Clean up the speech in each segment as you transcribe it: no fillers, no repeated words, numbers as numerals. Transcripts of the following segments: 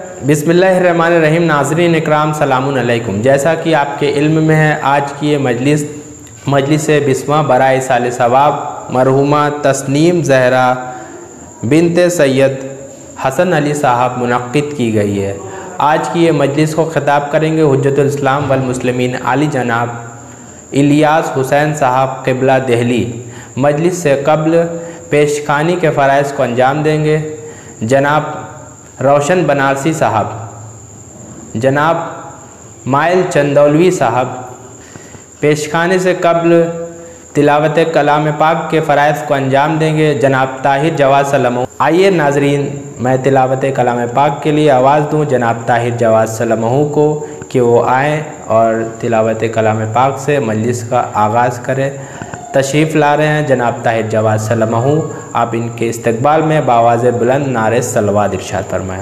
بسم اللہ الرحمن الرحیم۔ ناظرین اکرام سلام علیکم۔ جیسا کہ آپ کے علم میں ہے، آج کی یہ مجلس 20واں برائے سال ثواب مرحومہ تسنیم زہرا بنت سید حسن علی صاحب منعقد کی گئی ہے۔ آج کی یہ مجلس کو خطاب کریں گے حجت الاسلام والمسلمین علی جناب الیاس حسین صاحب قبلہ دہلی۔ مجلس سے قبل پیشخوانی کے فرائض کو انجام دیں گے جناب روشن بنارسی صاحب، جناب مائل چندولوی صاحب۔ پیشخوانے سے قبل تلاوت کلام پاک کے فرائض کو انجام دیں گے جناب طاہر جواز سلمہ۔ آئیے ناظرین، میں تلاوت کلام پاک کے لیے آواز دوں جناب طاہر جواز سلمہ کو کہ وہ آئیں اور تلاوت کلام پاک سے مجلس کا آغاز کریں۔ تشریف لا رہے ہیں جناب طاہر جواز سلمہ، آپ ان کے استقبال میں بآواز بلند نعرہ صلوات ارشاد فرمائیں۔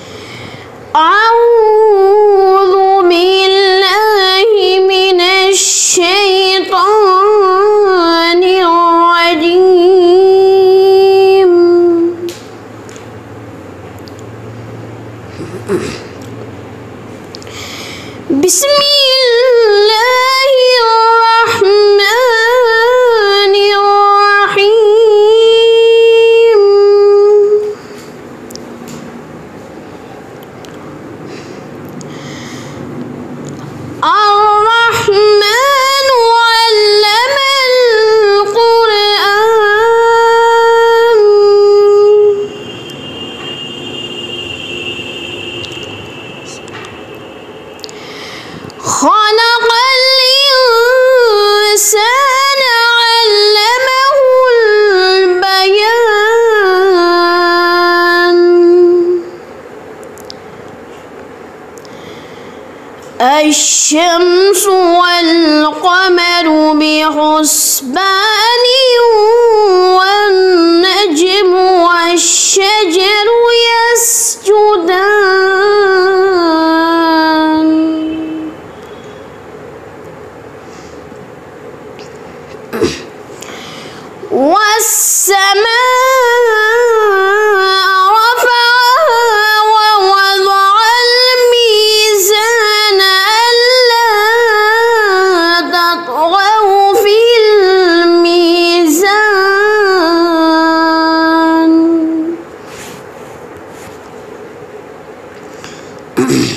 اعوذ باللہ من الشیطان الرجیم، بسم اللہ الرحمن الرحیم، الرحمن علم القرآن، خلق الإنسان علمه البيان، الشمس والقمر بحسبان، والنجم والشجر يسجدان، والسماء رفعها ووضع الميزان ألا تطغوا في الميزان،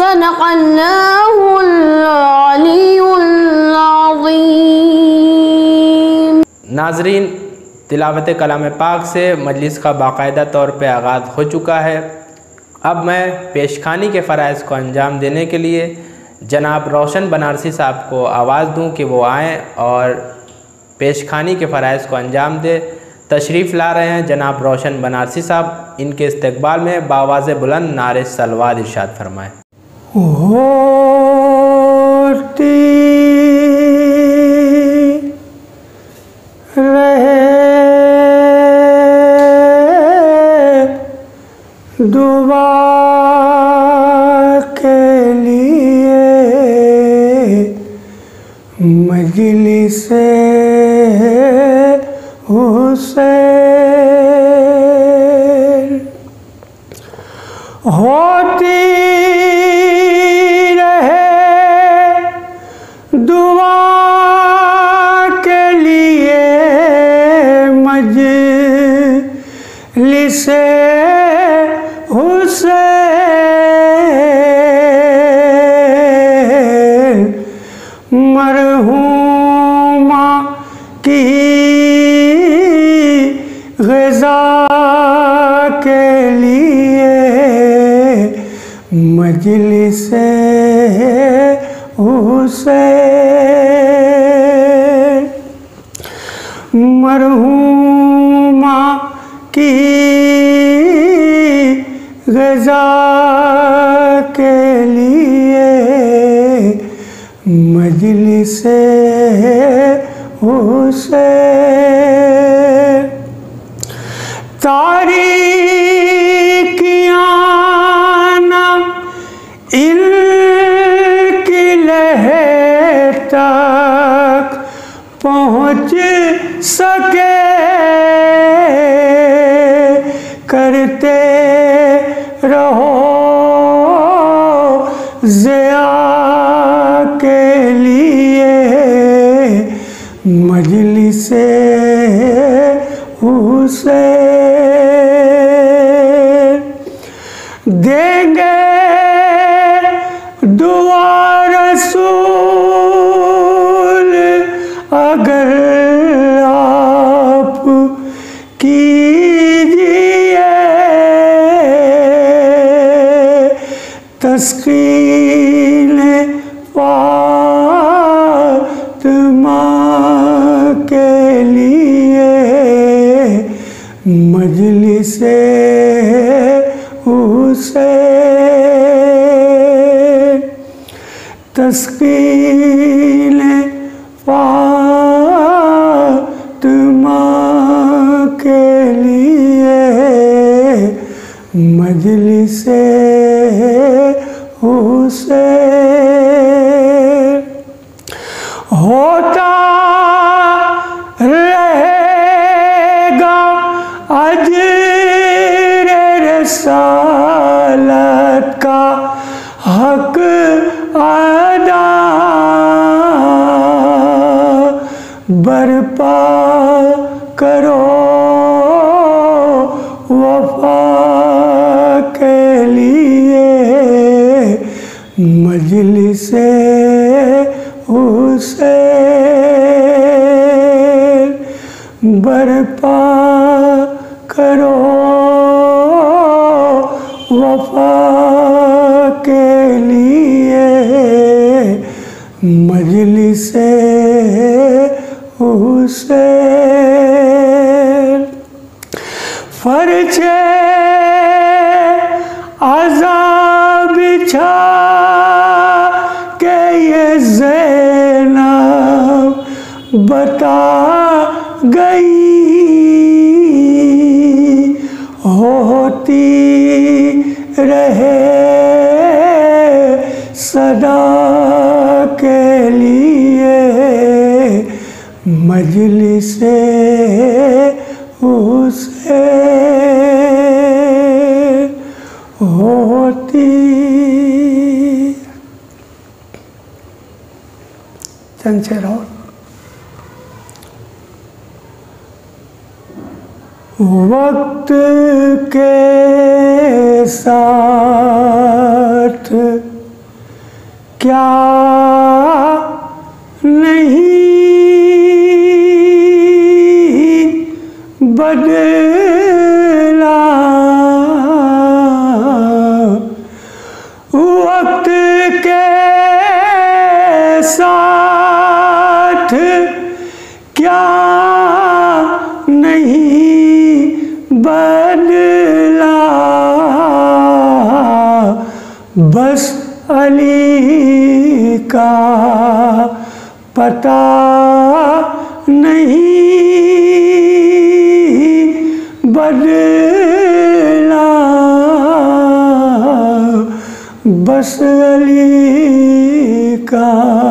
صدق اللہ العلی العظیم۔ ناظرین، تلاوت کلام پاک سے مجلس کا باقاعدہ طور پہ آغاز ہو چکا ہے۔ اب میں پیشخوانی کے فرائض کو انجام دینے کے لیے جناب روشن بنارسی صاحب کو آواز دوں کہ وہ آئیں اور پیشخوانی کے فرائض کو انجام دے۔ تشریف لا رہے ہیں جناب روشن بنارسی صاحب، ان کے استقبال میں بآواز بلند نعرہ صلوات ارشاد فرمائیں۔ ہوتی رہے دعا کے لیے مجلس حسین، ہوتی رہے دعا کے لیے مجلس حسین، مرحومہ کی غذا کے لیے مجلس حسین، مرحومہ کی غذا کے لیے مجلس حسین، تاریکیاں نہ ان کی لہر تک پہنچ سکے، کرتے رہو ضیاء کے لیے مجلس حسین، دیں گے دعا رسول اگر آپ کیجیے تسکین فاطمہ کے لیے مجلس حسین، تسکین فاطمہ کے لیے مجلس حسین، ہوتا رہے گا اجر رسالت کا حق ادا، برپا کرو وفا کے لیے مجلس حسین، برپا کرو وفا کے لیے مجلس حسین، فرش عذاب بچھا کے یہ زینب بتا گئی، ہوتی رہے صدا کے لیے مجلس حسین، ہوتی چند شعر اور وقت کے ساتھ کیا نہیں بدلا وقت کے ساتھ کیا نہیں بدلا بس علی کا پتہ نہیں بدلا بس علی کا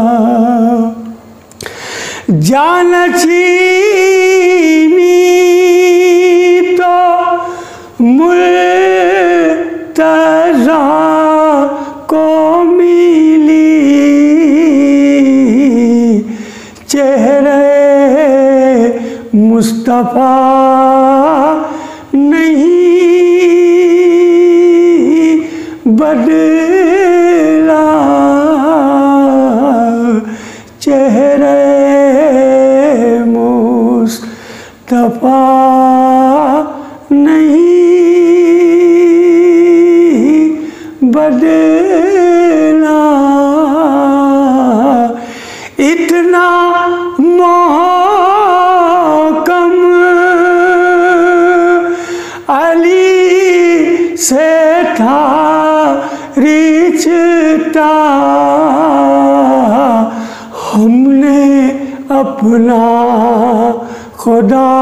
جانچینی تو مرتضیٰ کو ملی چہرے مصطفیٰ نہیں بدلا چہرے مصطفیٰ نہیں بدلا اتنا محکم علی سے تھا رشتہ ہم نے اپنا خدا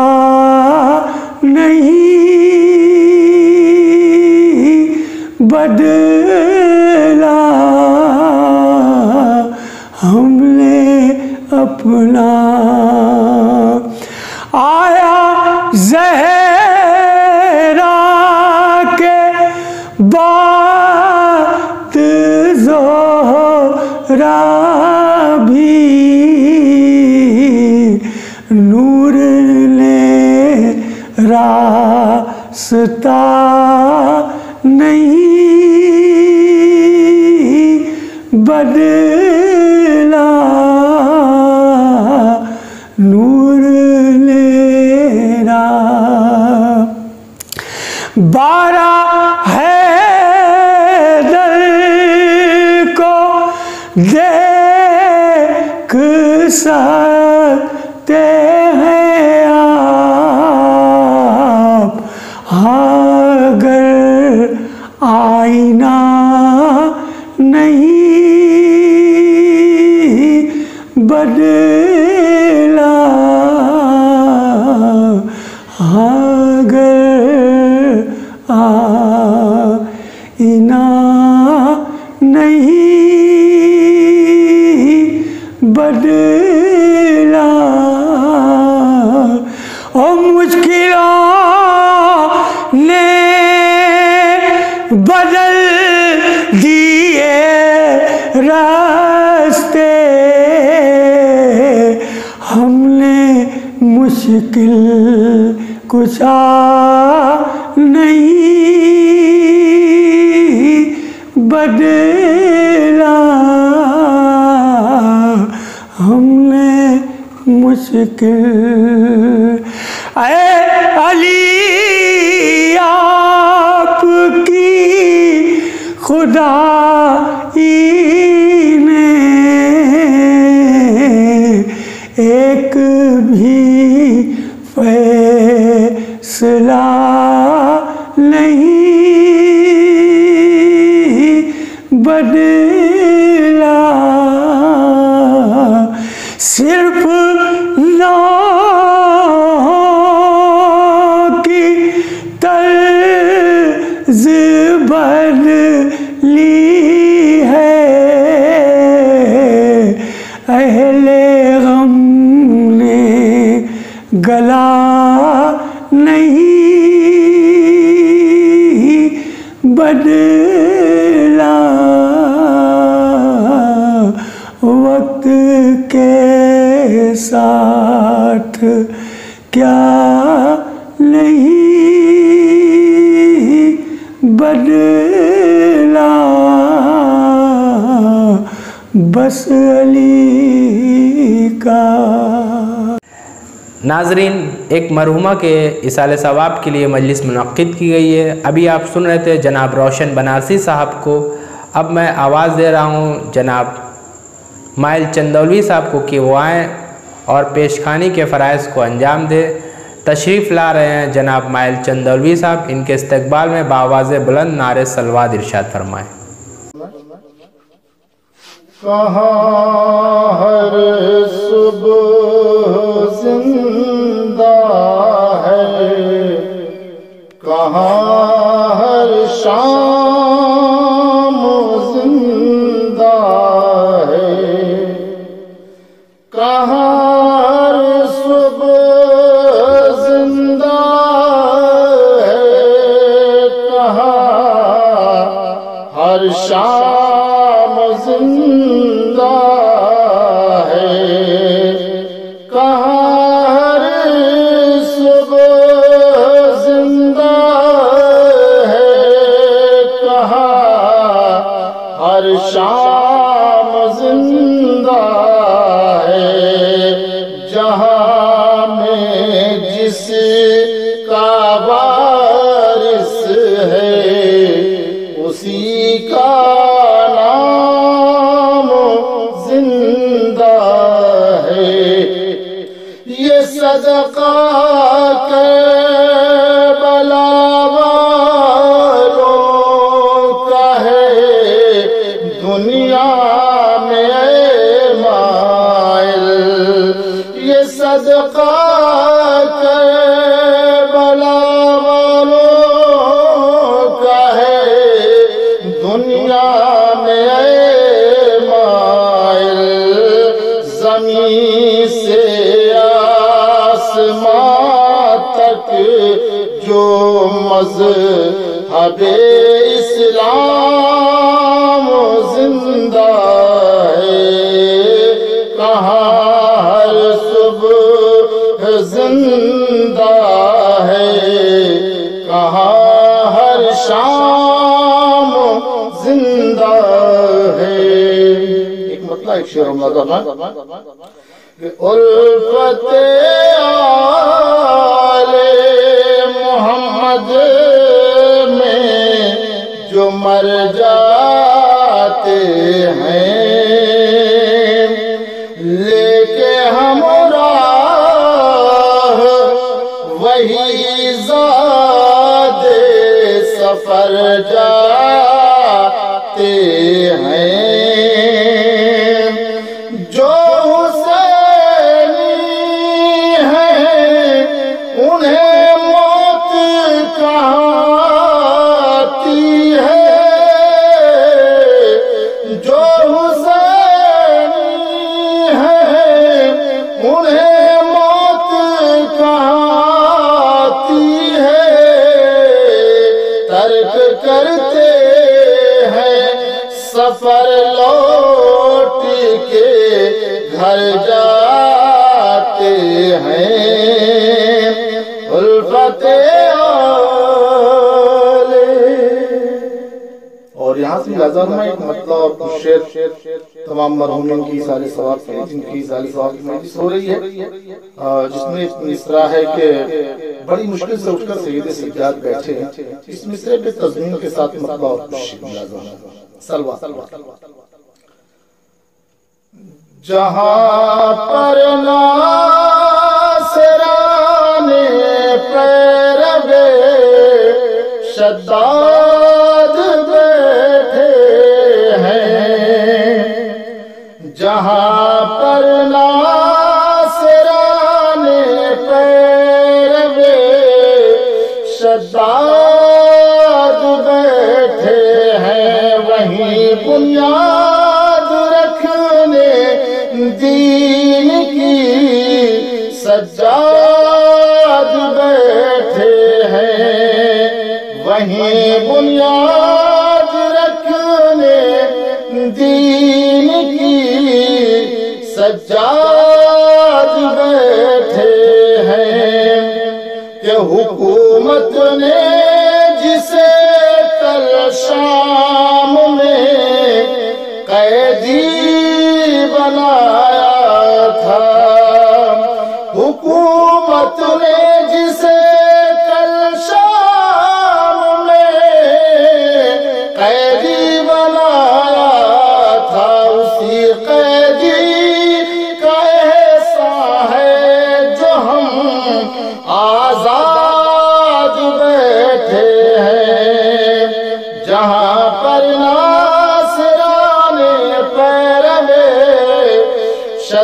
نہیں بدلا ہم نے اپنا آیا زہرا کے بعد زہرا بھی نور نے راستہ نہیں بدلا نور نے بارہ حیدر کو دیکھ سکتے ہیں آپ اگر آئینہ نہیں بدلا اگر آئینہ نہیں بدلا اور مشکلوں نے بدل دیے راستے ہم نے مشکل کشا نہیں بدلا ہم نے مشکل اے علی آپ کی خدائی نے ایک بھی فیصلہ نہیں بدلا صرف نام کی طرز بدلی ہے اہل غم نے گلا نہیں بدلا وقت کے ساتھ کیا نہیں بدلا बस अली का। नाजरीन, एक मरहुमा के इसाले सवाब के लिए मजलिस मुनक्किद की गई है। अभी आप सुन रहे थे जनाब रोशन बनारसी साहब को। अब मैं आवाज़ दे रहा हूँ जनाब माइल चंदौलवी साहब को कि वो आएँ और पेशखानी के फ़राइज़ को अंजाम दे। तशरीफ़ ला रहे हैं जनाब माइल चंदौलवी साहब। इनके इस्तकबाल में बावाज़े बुलंद नारे सलवात इरशाद फरमाएँ। कहाँ हर सुबह जिंदा है, कहाँ हर शाम जिंदा है, कहाँ हर सुबह जिंदा है, कहाँ हर शाम जिंदा है, कहाँ हर सुबह जिंदा है, कहाँ हर शाम जिंदा है। जहाँ में जिसका वारिस है उसी का सदका करबला वालों का है दुनिया में माइल। ये सदका करबला वालों का है दुनिया में माइल। ज़मीन से तक जो मज़हब-ए इस्लाम जिंदा है, कहाँ हर सुबह जिंदा है, कहाँ हर शाम जिंदा है। एक मतलब एक शेर उल्फते आले मोहम्मद में जो मर जाते हैं, लेके हमराह वही ज़ादे सफर जाते हैं। जो करते हैं सफर लौट के घर जाते हैं उल्फते आले। और यहाँ से लाज़िम है एक मतलब शेर तमाम मरहूमिन की सारे सवाब के जिनकी सारे सवाब की मजलिस हो रही है, जिसमें मिसरा है कि बड़ी मुश्किल से उठकर सैयद सज्जाद बैठे हैं। इस मिसरे पे तज़मीन के साथ मतलब सलवा। जहाँ पर नासराने पैरवे शद्दाद बैठे हैं, जहाँ पर नासराने पैरवे शद्दाद बैठे हैं, वहीं बुनियाद रखने दीन की सज्जाद बैठे हैं, वहीं बुनियाद रखने दीन की सज्जाद बैठे हैं। कि हुकूमत ने जिसे कल शाम में कैदी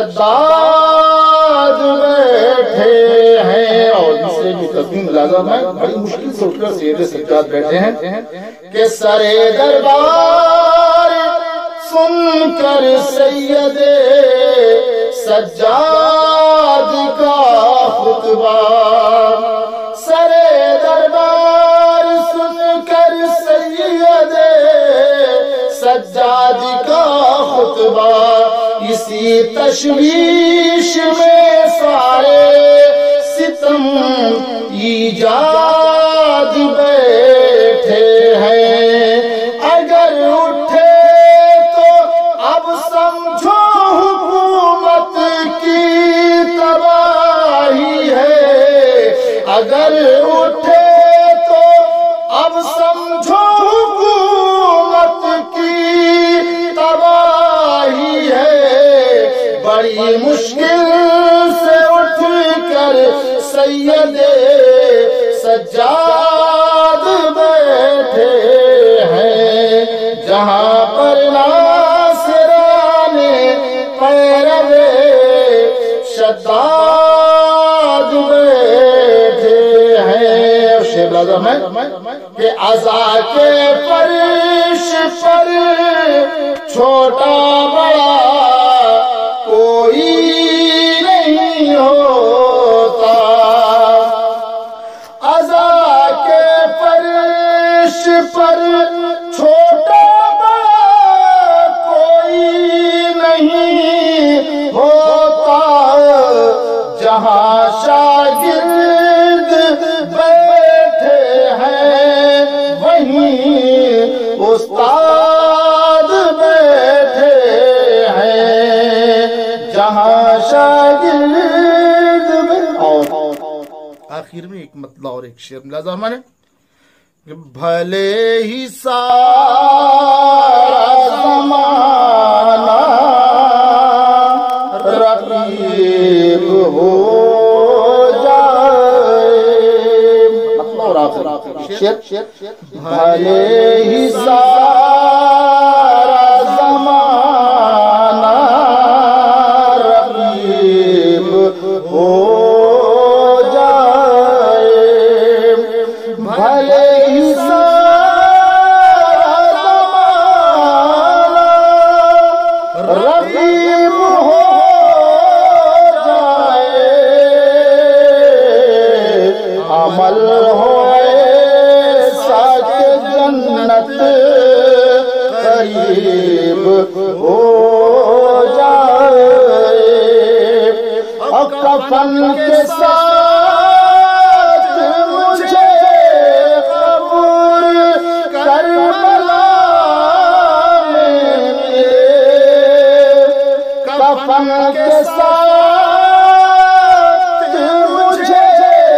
شداد بیٹھے ہیں، اور اسے بھی تسلیم لازم ہے، بڑی مشکل سے اٹھ کر سید سجاد بیٹھے ہیں کہ سرے دربار سن کر سید سجاد کا خطبہ، سرے دربار سن کر سید سجاد کا خطبہ، اسی تشویش میں سارے ستم ایجاد بیٹھے ہیں، اگر اٹھے تو اب سمجھو حکومت کی تباہی ہے، اگر اٹھے تو اب سمجھو حکومت کی تباہی ہے، بڑی مشکل سے اٹھ کر سید سجاد بیٹھے ہیں، جہاں پر ناصران پیرو شداد بیٹھے ہیں۔ شیخ لازم ہے کہ عزا کے فرش پر چھوٹا بڑا کوئی نہیں ہوتا، عزا کے فرش پر چھوٹا بڑا کوئی نہیں ہوتا، جہاں شاگرد بیٹھے ہیں وہیں استاد بیٹھے ہیں، جہاں شاگرد اور آخر میں ایک مطلع اور ایک شعر ملا زمانے کہ بھلے ہی سارا زمانہ رقیب ہو جائے، مطلع اور آخر شعر، بھلے ہی سارا زمانہ رقیب ہو جائے، بھلے ہی سارا زمانہ رقیب ہو جائے، عمل ہو ایسا کہ جنت قریب ہو جائے، اور کفن کے ساتھ مجھے قبر کربلا میں ملے، کفن کے ساتھ مجھے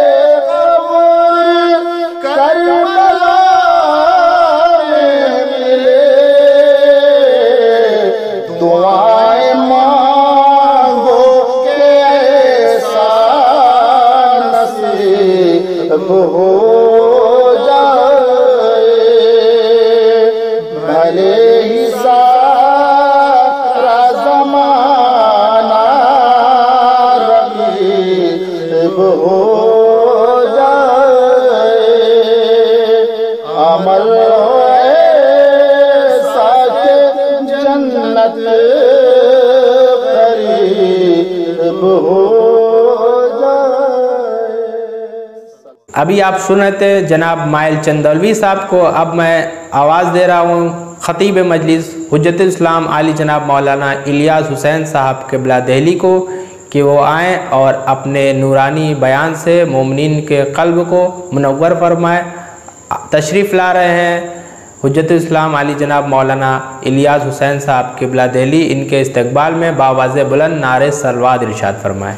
قبر کربلا میں ملے، دعائیں مانگو کہ ایسا نصیب ہو جائے، بھلے ہی سارا زمانہ رقیب ہو جائے، عمل ہو ایسا کہ جنت قریب ہو جائے۔ ابھی آپ سن رہے تھے جناب مائل چندولوی صاحب کو، اب میں آواز دے رہا ہوں خطیب مجلس حجت الاسلام عالی جناب مولانا الیاس حسین صاحب قبلہ دہلی کو کہ وہ آئیں اور اپنے نورانی بیان سے مومنین کے قلب کو منور فرمائیں۔ تشریف لا رہے ہیں حجت الاسلام عالی جناب مولانا الیاس حسین صاحب قبلہ دہلی، ان کے استقبال میں باواز بلند نعرے صلوات ارشاد فرمائیں۔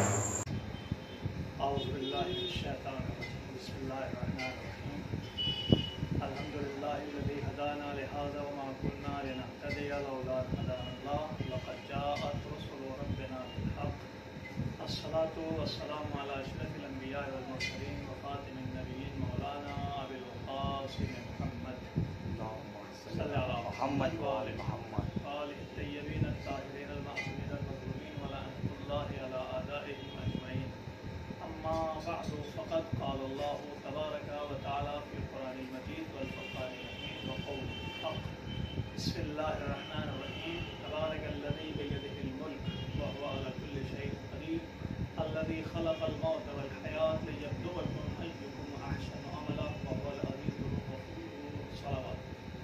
والسلام على اشرف الانبیاء والمرسلین وخاتم النبیین مولانا ابی القاسم محمد صلی علی محمد وآل محمد آل الطیبین الطاہرین المعصومین المظلومین ولعنۃ الله على أعدائهم أجمعين. أما بعد فقد قال الله تبارك وتعالى في القرآن المجيد والفرقان الحميد وقول الحق. بسم الله الرحمن الرحيم. تبارك الذي بيده الملك وهو على كل شيء قدير الذي خلق الموت والحياة ليبلوكم أيكم أحسن عملا وهو العزيز الغفور. صلوات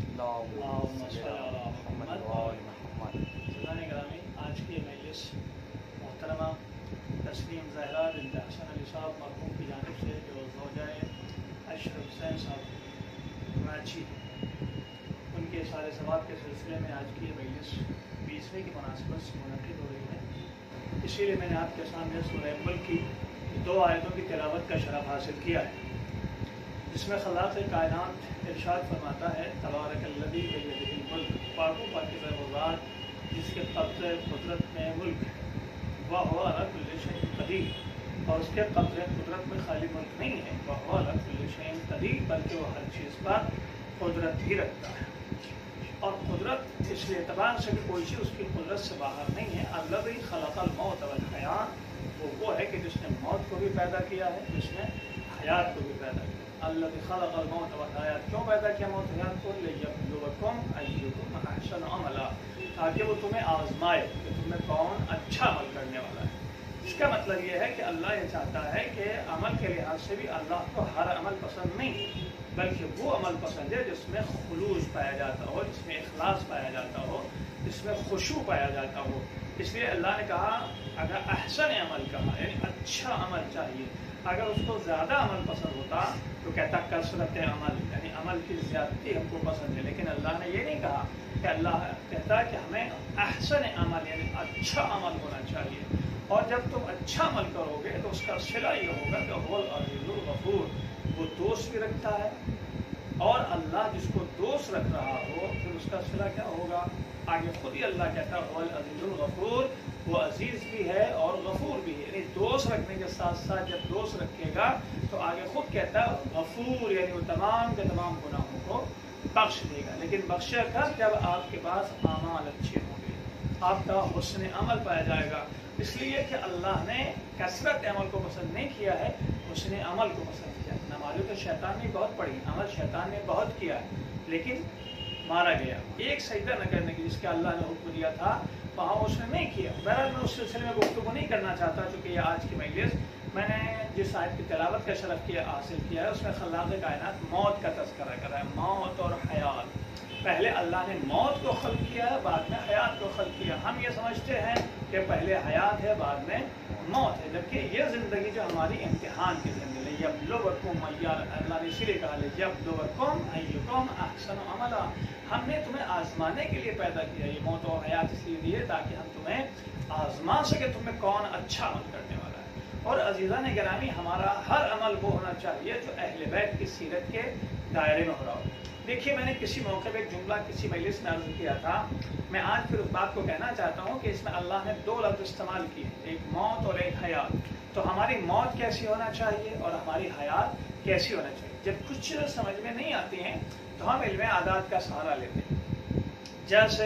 اللهم صل على محمد وآل محمد. سادان گرامی، آج کی مجلس محترمہ تسنیم زہرا بنت حسن علی صاحب مرحوم کی جانب سے، جو زوجہ اشرف حسین صاحب کراچی، ان کے سال ثواب کے سلسلے میں آج کی یہ مجلس 20ویں کی مناسبت سے منعقد ہو رہی ہے. اسی لیے میں نے آپ کے سامنے سورہ ملک کی 2 آیتوں کی تلاوت کا شرف حاصل کیا ہے، جس میں خلاق کائنات ارشاد فرماتا ہے تبارک الذی بیدہ الملک، پاک و پاکیزہ وہ ذات جس کے قبضہ قدرت میں ملک، وہو علی کل شیء قدیر، اور اس کے قبضہ قدرت میں خالی ملک نہیں ہے، وہو علی کل شیء قدیر، بلکہ وہ ہر چیز پر قدرت ہی رکھتا ہے. اور قدرت اس لیے اعتبار سے کہ کوئی چیز اس کی قدرت سے باہر نہیں ہے. الذی خلق الموت والحیات، وہ ہے کہ جس نے موت کو بھی پیدا کیا ہے، جس نے حیات کو بھی پیدا کیا. الذی خلق الموت والحیات، کیوں پیدا کیا موت حیات کو؟ لیبلوکم ایکم احسن عملا، تاکہ وہ تمہیں آزمائے کہ تمہیں کون اچھا عمل کرنے والا ہے. اس کا مطلب یہ ہے کہ اللہ یہ چاہتا ہے کہ عمل کے لحاظ سے بھی اللہ کو ہر عمل پسند نہیں، بلکہ وہ عمل پسند ہے جس میں خلوص پایا جاتا ہو، جس میں اخلاص پایا جاتا ہو، جس میں خشوع پایا جاتا ہو. اس لیے اللہ نے کہا اگر احسن عمل کہا یعنی اچھا عمل چاہیے. اگر اس کو زیادہ عمل پسند ہوتا تو کہتا کثرت عمل، یعنی عمل کی زیادتی ہم کو پسند ہے. لیکن اللہ نے یہ نہیں کہا کہ اللہ کہتا کہ ہمیں احسن عمل یعنی اچھا عمل ہونا چاہیے. اور جب تم اچھا عمل کرو گے تو اس کا صلہ یہ ہوگا کہ هو العزیز الغفور، وہ دوست بھی رکھتا ہے. اور اللہ جس کو دوست رکھ رہا ہو پھر اس کا صلہ کیا ہوگا؟ آگے خود ہی اللہ کہتا ہے هو العزیز الغفور، وہ عزیز بھی ہے اور غفور بھی ہے. یعنی دوست رکھنے کے ساتھ ساتھ جب دوست رکھے گا تو آگے خود کہتا ہے غفور، یعنی وہ تمام کے تمام گناہوں کو بخش دے گا. لیکن بخشے گا جب آپ کے پاس اعمال اچھے ہوں گے، آپ کا حسن عمل پایا جائے گا. اس لیے کہ اللہ نے کثرت عمل کو پسند نہیں کیا ہے، حسن عمل کو پسند کیا. نمازیں تو شیطان نے بہت پڑھی، عمل شیطان نے بہت کیا ہے، لیکن مارا گیا. ایک سجدہ نہ کرنے کی جس کا اللہ نے حکم دیا تھا وہاں اس نے نہیں کیا. بہرحال میں اس سلسلے میں گفتگو نہیں کرنا چاہتا، چونکہ یہ آج کی مجلس میں نے جس آیت کی تلاوت کا شرف حاصل کیا ہے اس میں خلاق کائنات موت کا تذکرہ کرا ہے، موت اور حیات. پہلے اللہ نے موت کو خلق کیا ہے، بعد میں حیات کو خلق کیا. ہم یہ سمجھتے ہیں کہ پہلے حیات ہے بعد میں موت ہے، جبکہ یہ زندگی جو ہماری امتحان کی زندگی ہے. یبلوکم، اللہ نے اسی لیے کہا یبلوکم ایکم احسن عملا، ہم نے تمہیں آزمانے کے لیے پیدا کیا. یہ موت اور حیات اس لیے دی ہے تاکہ ہم تمہیں آزما سکے تمہیں کون اچھا عمل کرنے والا ہے. اور عزیزان گرامی، ہمارا ہر عمل وہ ہونا چاہیے جو اہل بیت کی سیرت کے دائرے میں ہو رہا ہو. دیکھیے میں نے کسی موقع پہ ایک جملہ کسی مجلس میں عرض کیا تھا، میں آج پھر اس بات کو کہنا چاہتا ہوں کہ اس میں اللہ نے 2 لفظ استعمال کیے، ایک موت اور ایک حیات. تو ہماری موت کیسی ہونا چاہیے اور ہماری حیات کیسی ہونا چاہیے. جب کچھ چیزیں سمجھ میں نہیں آتی ہیں تو ہم علم عادات کا سہارا لیتے ہیں. جیسے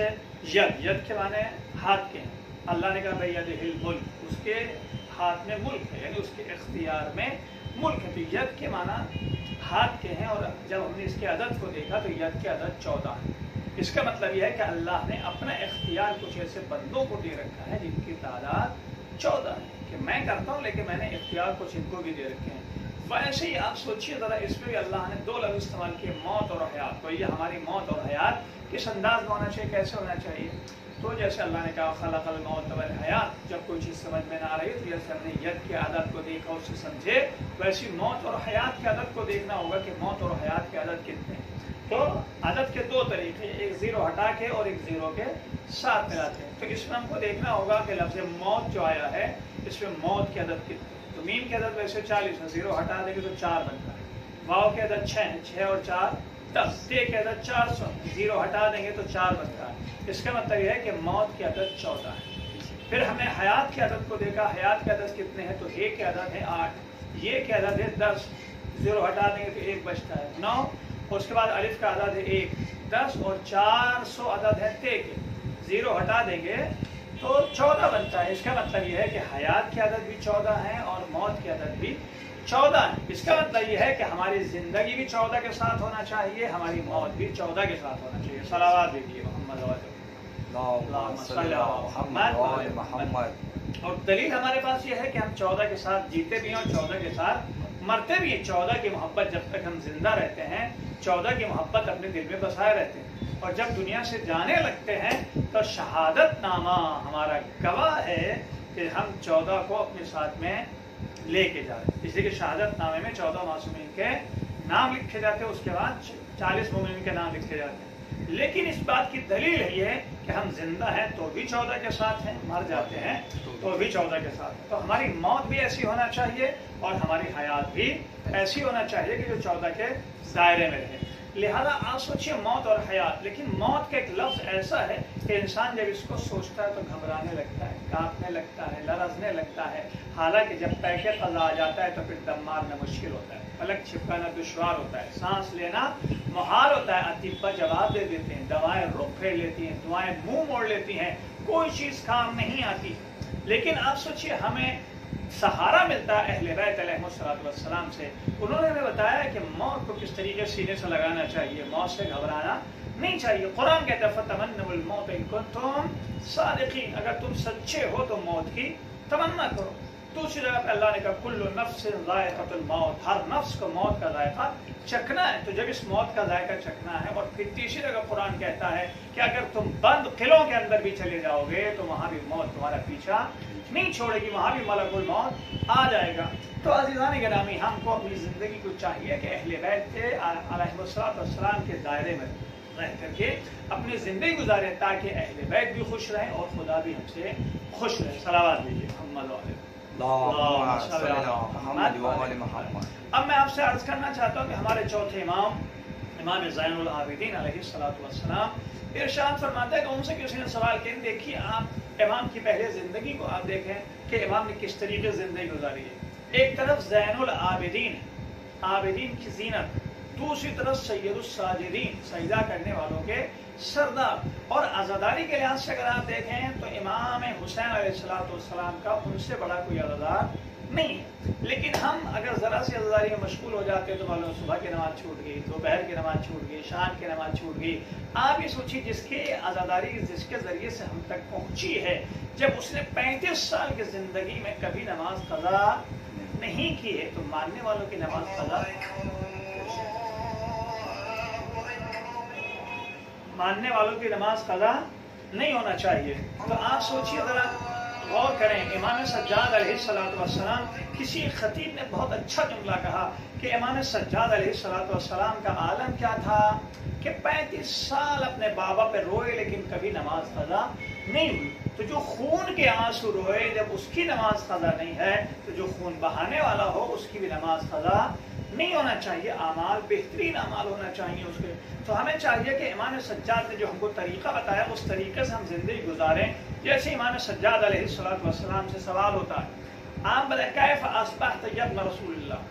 ید کے معنی ہاتھ کے ہیں. اللہ نے کہا بیدہ الملک، اس کے ہاتھ میں ملک ہے، یعنی اس کے اختیار میں ملک ہے. تو ید کے معنی ہاتھ کے ہیں، اور جب ہم نے اس کے عدد کو دیکھا تو ید کے عدد 14 ہے. اس کا مطلب یہ ہے کہ اللہ نے اپنا اختیار کچھ ایسے بندوں کو دے رکھا ہے جن کی تعداد 14 ہے، کہ میں کرتا ہوں لیکن میں نے اختیار کچھ ان کو بھی دے رکھے ہیں. ویسے ہی آپ سوچیے ذرا، اس میں بھی اللہ نے 2 لفظ استعمال کیے، موت اور حیات. تو یہ ہماری موت اور حیات کس انداز میں ہونا چاہیے، کیسے ہونا چاہیے؟ تو جیسے اللہ نے کہا خلق الموت والحیات، جب کوئی چیز سمجھ میں نہ آ رہی تو جیسے ہم نے ید کے عدد کو دیکھا اس سے سمجھے، ویسی موت اور حیات کے عدد کو دیکھنا ہوگا کہ موت اور حیات کے عدد کتنے ہیں. تو عدد کے 2 طریقے، ایک 0 ہٹا کے اور ایک 0 کے ساتھ ملاتے ہیں. تو اس میں ہم کو دیکھنا ہوگا کہ لفظ موت جو آیا ہے اس میں موت کے عدد کتنے. تو میم کے عدد ویسے 40 ہے، 0 ہٹا دیں گے تو 4 بنتا ہے. واو کے عدد 6 ہے، 6 اور 4 10. تے کے عدد 400، 0 ہٹا دیں گے تو 4 بنتا ہے. اس کا مطلب یہ ہے کہ موت کے عدد 14 ہے. پھر ہم نے حیات کے عدد کو دیکھا، حیات کے عدد کتنے ہیں؟ تو اے کے عدد ہے 8، یہ کے عدد ہے 10، 0 ہٹا دیں گے تو 1 بچتا ہے 9. اور اس کے بعد الف کا عدد ہے 1، 10 اور 400 عدد ہے تے کے، 0 ہٹا دیں گے تو 14 بنتا ہے. اس کا مطلب یہ ہے کہ حیات کی عدد بھی 14 ہے اور موت کی عدد بھی 14 ہے. اس کا مطلب یہ ہے کہ ہماری زندگی بھی 14 کے ساتھ ہونا چاہیے, ہماری موت بھی 14 کے ساتھ ہونا چاہیے. صلوات دیجیے محمد محمد. اور دلیل ہمارے پاس یہ ہے کہ ہم 14 کے ساتھ جیتے بھی ہیں اور 14 کے ساتھ مرتے بھی ہیں. 14 کی محبت جب تک ہم زندہ رہتے ہیں 14 کی محبت اپنے دل میں بسائے رہتے ہیں, اور جب دنیا سے جانے لگتے ہیں تو شہادت نامہ ہمارا گواہ ہے کہ ہم 14 کو اپنے ساتھ میں لے کے جا رہے ہیں. اس لیے کہ شہادت نامے میں 14 معصومین کے نام لکھے جاتے ہیں, اس کے بعد 40 مومنین کے نام لکھے جاتے ہیں. لیکن اس بات کی دلیل ہے یہ کہ ہم زندہ ہیں تو بھی 14 کے ساتھ ہیں, مر جاتے ہیں تو بھی 14 کے ساتھ ہیں. تو ہماری موت بھی ایسی ہونا چاہیے اور ہماری حیات بھی ایسی ہونا چاہیے کہ جو 14 کے دائرے میں رہے. لہذا آپ سوچیے موت اور حیات, لیکن موت کا ایک لفظ ایسا ہے کہ انسان جب اس کو سوچتا ہے تو گھبرانے لگتا ہے, کانپنے لگتا ہے, لرزنے لگتا ہے. حالانکہ جب پیکے قضا آ جاتا ہے تو پھر دم مارنا مشکل ہوتا ہے, پلک چھپکانا دشوار ہوتا ہے, سانس لینا محال ہوتا ہے. اطباء جواب دے دیتے ہیں, دوائیں رخ پھیر لیتی ہیں, دعائیں منہ موڑ لیتی ہیں, کوئی چیز کام نہیں آتی. لیکن آپ سوچیے ہمیں سہارا ملتا ہے اہل بیت علیہ السلام سے. انہوں نے ہمیں بتایا کہ موت کو کس طریقے سینے سے لگانا چاہیے, موت سے گھبرانا نہیں چاہیے. قرآن کہتا ہے فَتَمَنَّوُا الْمَوْتَ إِن كُنتُمْ صَادِقِينَ, اگر تم سچے ہو تو موت کی تمنا کرو. دوسری جگہ پہ اللہ نے کہا کل نفس ذائقۃ الموت, ہر نفس کو موت کا ذائقہ چکھنا ہے. تو جب اس موت کا ذائقہ چکھنا ہے, اور پھر تیسری جگہ قرآن کہتا ہے کہ اگر تم بند قلعوں کے اندر بھی چلے جاؤ گے تو وہاں بھی موت تمہارا پیچھا نہیں چھوڑے گی, وہاں بھی ملک الموت آ جائے گا. تو عزیزان گرامی, ہم کو اپنی زندگی کو چاہیے کہ اہل بیت کے علیہ السلام کے دائرے میں رہ کر کے اپنی زندگی گزاریں تاکہ اہل بیت بھی خوش رہیں اور خدا بھی ہم سے خوش رہے. صلوات دیجیے محمد علیہ. اب میں آپ سے عرض کرنا چاہتا ہوں کہ ہمارے چوتھے امام امام زین العابدین علیہ السلام ارشاد فرماتا ہے کہ ان سے کسی نے سوال کیا, دیکھیے آپ امام کی پہلے زندگی کو آپ دیکھیں کہ امام نے کس طریقے زندگی گزاری ہے. ایک طرف زین العابدین, عابدین کی زینت, دوسری طرف سید الساجدین, سجدہ کرنے والوں کے سردار. اور عزاداری کے لحاظ سے اگر آپ دیکھیں تو امام حسین علیہ السلام کا ان سے بڑا کوئی عزادار نہیں ہے. لیکن ہم اگر ذرا سی عزاداری میں مشغول ہو جاتے تو معلوم صبح کی نماز چھوٹ گئی, دوپہر کی نماز چھوٹ گئی, شام کی نماز چھوٹ گئی. آپ یہ سوچیے جس کے عزاداری جس کے ذریعے سے ہم تک پہنچی ہے, جب اس نے 35 سال کی زندگی میں کبھی نماز قضا نہیں کی ہے, تو ماننے والوں کی نماز قضا ماننے والوں کی نماز قضا نہیں ہونا چاہیے. تو آپ سوچیے ذرا غور کریں. امام سجاد علیہ السلام, کسی خطیب نے بہت اچھا جملہ کہا کہ امام سجاد علیہ السلام کا عالم کیا تھا کہ 35 سال اپنے بابا پہ روئے لیکن کبھی نماز قضا نہیں ہوئی. تو جو خون کے آنسو روئے, جب اس کی نماز قضا نہیں ہے تو جو خون بہانے والا ہو اس کی بھی نماز قضا نہیں ہونا چاہیے. اعمال بہترین اعمال ہونا چاہیے اس کے. تو ہمیں چاہیے کہ امام سجاد نے جو ہم کو طریقہ بتایا اس طریقے سے ہم زندگی گزاریں. جیسے امام سجاد علیہ السلام سے سوال ہوتا ہے, آپ بتائیں کیف اصبحت یا ابن رسول اللہ,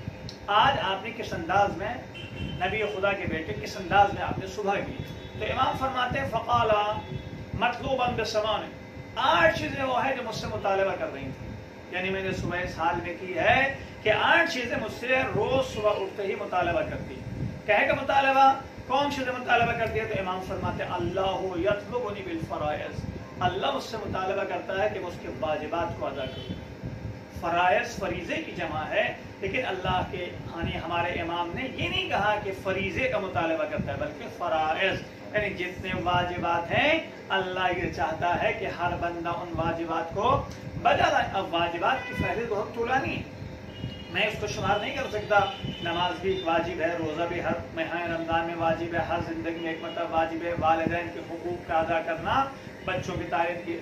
آج آپ نے کس انداز میں نبی خدا کے بیٹے کس انداز میں آپ نے صبح کی. تو امام فرماتے ہیں فقال مطلوبا بسمان, 8 چیزیں وہ ہیں جو مجھ سے مطالبہ کر رہی تھیں. یعنی میں نے صبح اس حال میں کی ہے کہ 8 چیزیں مجھ سے روز صبح اٹھتے ہی مطالبہ کرتی ہیں. کہے کہ مطالبہ کون چیزیں مطالبہ کرتی ہے؟ تو امام فرماتے ہیں اللہ یطلبنی بالفرائض, اللہ مجھ سے مطالبہ کرتا ہے کہ میں اس کے واجبات کو ادا کروں. فرائض فریضے کی جمع ہے, لیکن اللہ کے ہمارے امام نے یہ نہیں کہا کہ فریضے کا مطالبہ کرتا ہے, بلکہ فرائض یعنی جتنے واجبات ہیں اللہ یہ چاہتا ہے کہ ہر بندہ ان واجبات کو بجا لائے. اب واجبات کی فہرست بہت طولانی ہے, میں اس کو شمار نہیں کر سکتا. نماز بھی واجب ہے, روزہ بھی ہر ماہ رمضان میں واجب ہے, ہر زندگی میں ایک مرتبہ واجب ہے, والدین کے حقوق کا ادا کرنا, بچوں کی تعلیم کی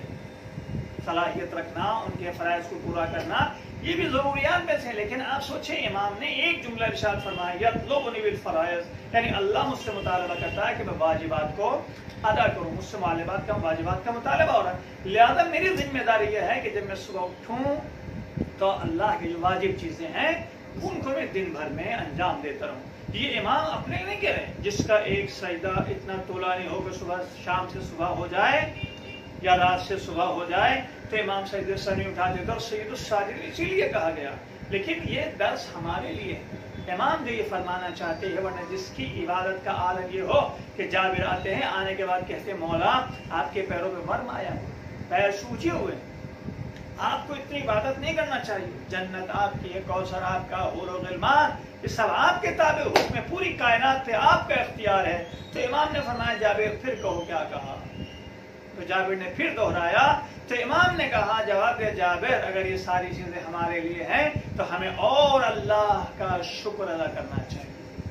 صلاحیت رکھنا, ان کے فرائض کو پورا کرنا, یہ بھی ضروریات میں سے. لیکن آپ سوچیں امام نے ایک جملہ ارشاد فرمایا یطلبنی بالفرائض, یعنی اللہ مجھ سے مطالبہ کرتا ہے کہ میں واجبات کو ادا کروں. مجھ سے واجبات کا مطالبہ ہو رہا ہے. لہذا میری ذمہ داری یہ ہے کہ جب میں صبح اٹھوں تو اللہ کی جو واجب چیزیں ہیں ان کو میں دن بھر میں انجام دیتا رہوں. یہ امام اپنے نہیں کہہ رہے, جس کا ایک سجدہ اتنا طولانی ہو کہ صبح شام سے صبح ہو جائے या रात से सुबह हो जाए तो इमाम सजदे से नहीं उठाते थे, और सैयदुस साजिदीन इसीलिए कहा गया। लेकिन ये दर्स हमारे लिए है, इमाम जो ये फरमाना चाहते हैं, वरना जिसकी इबादत का आलम ये हो कि जाबिर आते हैं, आने के बाद कहते हैं मौला आपके पैरों पे मर्म आया, पैर सूजे हुए, आपको इतनी इबादत नहीं करना चाहिए, जन्नत आपकी है, कौसर आपका, हूर और गिलमान ये सब आपके ताबे, उसमें पूरी कायनात पे आपका इख्तियार है। तो इमाम ने फरमाया जाबिर फिर कहो क्या कहा, तो जाबिर ने फिर दोहराया, तो इमाम ने कहा जवाब दिया जाबिर अगर ये सारी चीजें हमारे लिए हैं तो हमें और अल्लाह का शुक्र अदा करना चाहिए,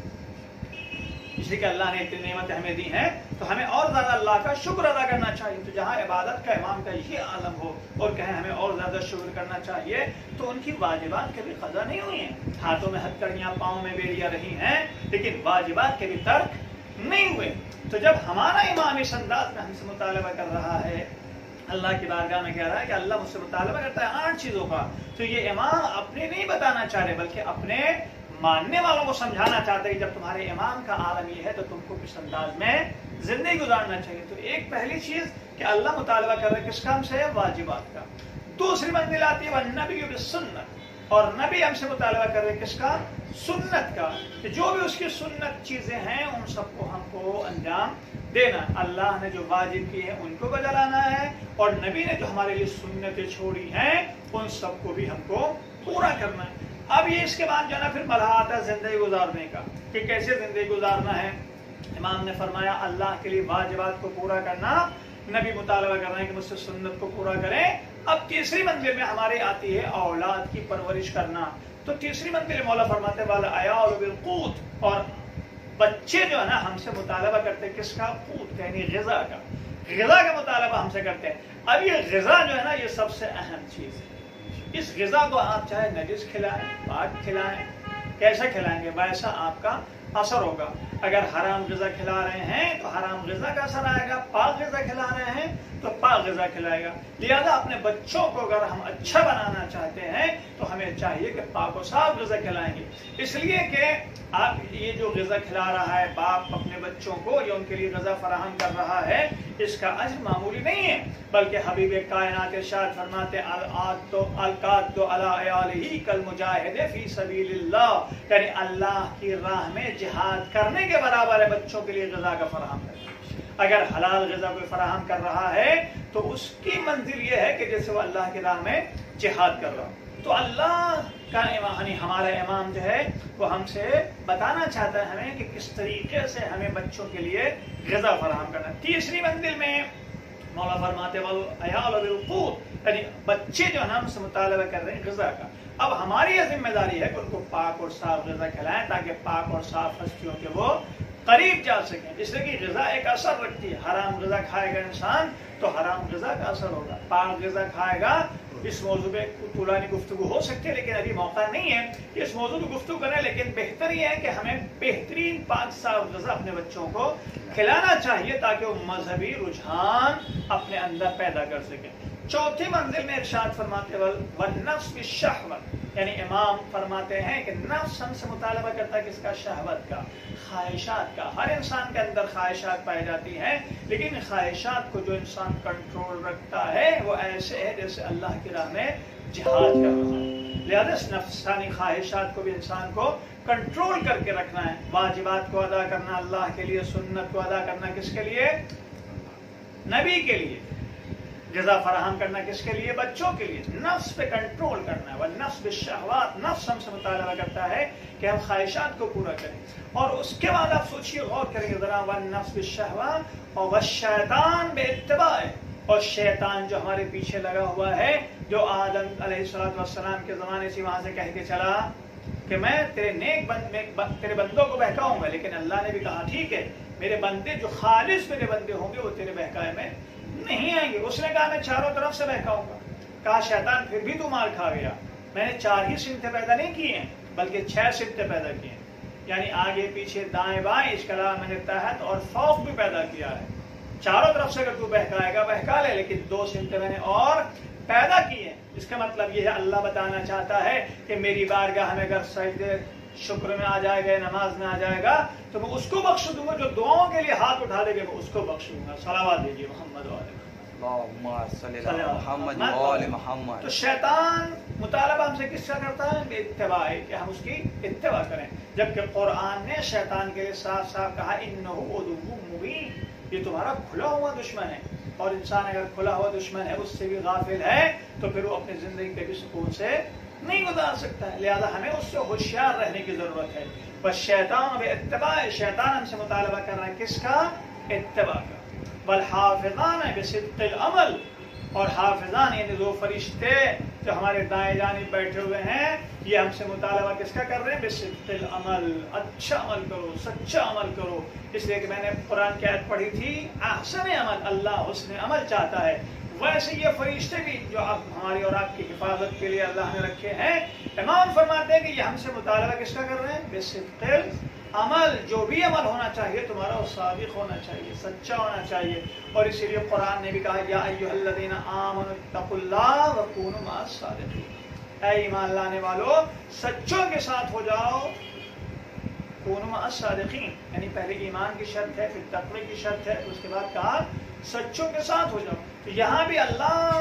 इसलिए कि अल्लाह ने इतनी नेमत हमें दी हैं तो हमें और ज्यादा अल्लाह का शुक्र अदा करना चाहिए। तो जहाँ इबादत का इमाम का ये आलम हो और कहें हमें और ज्यादा शुक्र करना चाहिए, तो उनकी वाजिबात कभी कज़ा नहीं हुई हैं, हाथों में हथकड़ियाँ, पाँव में बेड़ियाँ रही हैं, लेकिन वाजिबात के भी तर्क नहीं हुए। तो जब हमारा इमाम इस अंदाज में हमसे मुतालबा कर रहा है, अल्लाह की बारगाह में कह रहा है कि अल्लाह मुझसे मुतालबा करता है 8 चीजों का, तो ये इमाम अपने नहीं बताना चाह रहे बल्कि अपने मानने वालों को समझाना चाहते हैं कि जब तुम्हारे इमाम का आलम ये है तो तुमको किस अंदाज में जिंदगी गुजारना चाहिए। तो एक पहली चीज कि अल्लाह मुतालबा कर रहा है किस काम से है, वाजिबात का। दूसरी मंजिल आती है नबी सुन्नत, और नबी हमसे मुतालबा कर रहे हैं किसका, सुन्नत का, कि जो भी उसकी सुन्नत चीजें हैं उन सबको हमको अंजाम देना, अल्लाह ने जो वाजिब किए हैं उनको बजा लाना है, और नबी ने जो हमारे लिए सुन्नतें छोड़ी हैं उन सबको भी हमको पूरा करना है। अब ये इसके बाद जो ना फिर मरहला आता है जिंदगी गुजारने का, कि कैसे जिंदगी गुजारना है। इमाम ने फरमाया अल्लाह के लिए वाजिबात को पूरा करना, नबी मुतालबा कर रहे हैं कि मुझसे सुन्नत को पूरा करें। अब तीसरी मंजिल में हमारी आती है औलाद की परवरिश करना। तो तीसरी मंजिल मौला फरमाते वाला अयाल बिलक़ूत, और बच्चे जो है ना हमसे मुतालबा करते हैं किसका, क़ूत यानी ग़िज़ा का, ग़िज़ा का मुतालबा हमसे करते हैं। अब ये ग़िज़ा जो है ना ये सबसे अहम चीज़ है। इस ग़िज़ा को आप चाहे नजिस खिलाएं, पाक खिलाएं, कैसा खिलाएंगे वैसा आपका असर होगा। अगर हराम ग़िज़ा खिला रहे हैं तो हराम ग़िज़ा का असर आएगा, पाक ग़िज़ा खिला रहे हैं तो पाक ग़िज़ा खिलाएगा। लिहाजा अपने बच्चों को अगर हम अच्छा बनाना चाहते हैं तो हमें चाहिए कि पाक और साफ ग़िज़ा खिलाएंगे, इसलिए कि आप ये जो ग़िज़ा खिला रहा है बाप अपने बच्चों को, ये उनके लिए ग़िज़ा फराहम कर रहा है, इसका अज्र मामूली नहीं है, बल्कि हबीब कायनात इरशाद फरमाते अल-कादु अला अयालिही कल मुजाहिद फी सबीलिल्लाह, यानी अल्लाह की राह में जिहाद करने के बराबर है बच्चों के लिए ग़िज़ा का फराहम करना। अगर हलाल ग़िज़ा कोई फराहम कर रहा है तो उसकी मंजिल ये है कि जैसे वो अल्लाह की राह में जिहाद कर रहा हो। तो अल्लाह का इमाम, हमारा इमाम जो है वो हमसे बताना चाहता है हमें कि किस तरीके से हमें बच्चों के लिए ग़िज़ा फराहम करना। तीसरी मंजिल में मौला फरमाते वल अयाल बिलक़ूत, यानी बच्चे जो है हमसे मुतालबा कर रहे हैं ग़िज़ा का। अब हमारी यह जिम्मेदारी है कि उनको पाक और साफ ग़िज़ा खिलाएं ताकि पाक और साफ हस्तियों के वो करीब जा सकें, इसलिए कि ग़िज़ा एक असर रखती है। हराम ग़िज़ा खाएगा इंसान तो हराम ग़िज़ा का असर होगा, पाक ग़िज़ा खाएगा। इस मौजू पे पुरानी गुफ्तगू हो सकती है लेकिन अभी मौका नहीं है कि इस मौजू पर गुफ्तगू करें, लेकिन बेहतर ये है कि हमें बेहतरीन पाक साफ ग़िज़ा अपने बच्चों को खिलाना चाहिए ताकि वो मजहबी रुझान अपने अंदर पैदा कर सकें। चौथी मंजिल में इरशाद फरमाते वन्नफ्स बिश्शहवत, यानी इमाम फरमाते हैं कि नफ्स हमसे मुतालबा करता है किसका, शहवत का, ख्वाहिशात का। हर इंसान के अंदर ख्वाहिशात पाई जाती हैं, लेकिन ख्वाहिशात को जो इंसान कंट्रोल रखता है वो ऐसे है जैसे अल्लाह की राह में जिहाद कर रहा है। लिहाजा नफ्सानी ख्वाहिशात को भी इंसान को कंट्रोल करके रखना है। वाजिबात को अदा करना अल्लाह के लिए, सुन्नत को अदा करना किसके लिए, नबी के लिए, ग़िज़ा फराहम करना किसके लिए, बच्चों के लिए। नफ्स पे कंट्रोल करना है। वह नफ्स बिश्शहवात, नफ्स हमसे मुतालबा करता है कि हम ख्वाहिशात को पूरा करें। और उसके बाद आप सोचिए, गौर करेंगे जरा, वह नफ्स बिश्शहवात और वह शैतान बेइत्तिबाअ, और शैतान जो हमारे पीछे लगा हुआ है, जो आदम अलैहिस्सलाम के ज़माने से वहाँ से कह के चला कि मैं तेरे तेरे बंदों को बहकाऊंगा, लेकिन अल्लाह ने भी कहा ठीक है मेरे बंदे जो खालिस मेरे बंदे होंगे वो तेरे बहकाए में नहीं आएंगे। उसने कहा मैं चारों तरफ से बहकाऊंगा। कहा शैतान फिर भी तू मार खा गया, मैंने 4 ही सिमतें पैदा नहीं की हैं बल्कि 6 सिमतें पैदा की हैं, यानी आगे पीछे दाएं बाएं, इसके अलावा मैंने तहत और फौक भी पैदा किया है। चारों तरफ से अगर तू बहकाएगा बहका ले, लेकिन 2 सिमतें मैंने और पैदा की हैं। इसका मतलब यह है अल्लाह बताना चाहता है कि मेरी बारगाह में अगर सजदे शुक्र में आ जाएगा, नमाज में आ जाएगा तो मैं उसको बख्श दूंगा, जो दुआओं के लिए हाथ उठा लेगा मैं उसको बख्श दूंगा। सलावत दीजिए मोहम्मद वाले। تو شیطان مطالبہ ہم سے کس کا کرتا ہے؟ کہ اتباع، کہ ہم اس کی اتباع کریں، جبکہ قرآن نے شیطان کے لیے صاف صاف کہا انہ عدو مبین، یہ تمہارا کھلا ہوا دشمن ہے، اور انسان اگر کھلا ہوا دشمن ہے اس سے بھی غافل ہے تو پھر وہ اپنی زندگی کے بھی سکون سے نہیں گزار سکتا ہے، لہذا ہمیں اس سے ہوشیار رہنے کی ضرورت ہے۔ بس شیطان باتباع، شیطان ہم سے مطالبہ کر رہا ہے کس کا؟ اتباع کا۔ والحافظان بصدق العمل، اور حافظان یعنی دو فرشتے جو ہمارے دائیں جانب بیٹھے ہوئے ہیں، یہ ہم سے مطالبہ کس کا کر رہے ہیں؟ بصدق العمل، اچھا عمل کرو، سچا عمل کرو۔ اس لیے کہ میں نے قرآن کی آیت پڑھی تھی احسن عمل، اللہ حسن عمل چاہتا ہے، ویسے یہ فرشتے بھی جو اب ہماری اور آپ کی حفاظت کے لیے اللہ نے رکھے ہیں، امام فرماتے ہیں کہ یہ ہم سے مطالبہ کس کا کر رہے ہیں؟ بصدق العمل، جو بھی عمل ہونا چاہیے تمہارا وہ صادق ہونا چاہیے، سچا ہونا چاہیے۔ اور اسی لیے قرآن نے بھی کہا یا ایھا الذین آمنوا اتقوا اللہ وکونوا مع الصادقین، اے ایمان لانے والو سچوں کے ساتھ ہو جاؤ، کونوا مع الصادقین، یعنی پہلے ایمان کی شرط ہے، پھر تقوی کی شرط ہے، اس کے بعد کہا سچوں کے ساتھ ہو جاؤ۔ تو یہاں بھی اللہ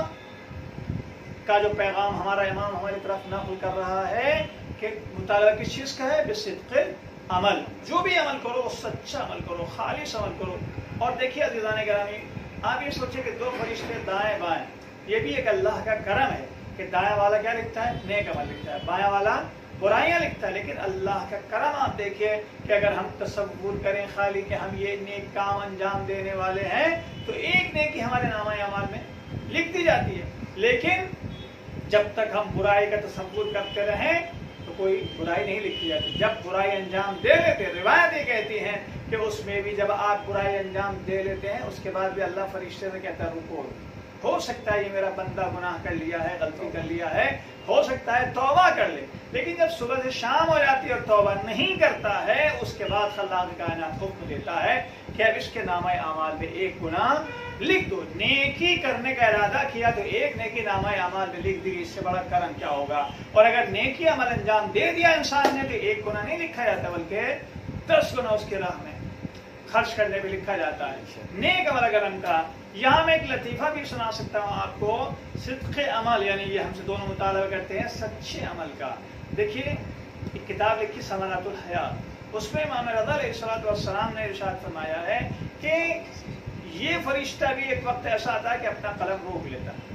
کا جو پیغام ہمارا امام ہماری طرف نقل کر رہا ہے کہ مطالبہ کس چیز کا ہے؟ بصدق عمل، جو بھی عمل کرو سچا عمل کرو، خالص عمل کرو۔ اور دیکھیے عزیزان گرامی، آپ یہ سوچیں کہ دو فرشتے دائیں بائیں، یہ بھی ایک اللہ کا کرم ہے کہ دائیں والا کیا لکھتا ہے؟ نیک عمل لکھتا ہے، بائیں والا برائیاں لکھتا ہے، لیکن اللہ کا کرم آپ دیکھیے کہ اگر ہم تصور کریں خالی کہ ہم یہ نیک کام انجام دینے والے ہیں تو ایک نیکی ہمارے نامہ اعمال میں لکھ دی جاتی ہے، لیکن جب تک ہم برائی کا تصور کرتے رہیں تو کوئی برائی نہیں لکھی جاتی۔ جب برائی انجام دے لیتے، روایت یہ کہتی ہیں کہ اس میں بھی جب آپ برائی انجام دے لیتے ہیں اس کے بعد بھی اللہ فرشتے سے کہتا ہے رکو، ہو سکتا ہے یہ میرا بندہ گناہ کر لیا ہے، غلطی کر لیا ہے، ہو سکتا ہے توبہ کر لے، لیکن جب صبح سے شام ہو جاتی ہے اور توبہ نہیں کرتا ہے، اس کے بعد خلاق کائنات حکم دیتا ہے کہ اب اس کے نامہ اعمال میں ایک گناہ لکھ دو۔ نیکی کرنے کا ارادہ کیا تو ایک نیکی نامہ اعمال میں لکھ دی، اس سے بڑا کرم کیا ہوگا؟ اور اگر نیکی عمل انجام دے دیا انسان نے تو ایک گناہ نہیں لکھا جاتا بلکہ 10 گنا اس کے راہ میں خرچ کرنے پہ لکھا جاتا ہے۔ نیک عمل اگر ہم کا، یہاں میں ایک لطیفہ بھی سنا سکتا ہوں آپ کو، صدق عمل یعنی یہ ہم سے دونوں مطالبہ کرتے ہیں سچے عمل کا۔ دیکھیے ایک کتاب لکھی ثمرۃ الحیات، اس میں امام رضا علیہ السلام نے ارشاد فرمایا ہے کہ یہ فرشتہ بھی ایک وقت ایسا آتا ہے کہ اپنا قلم روک لیتا ہے،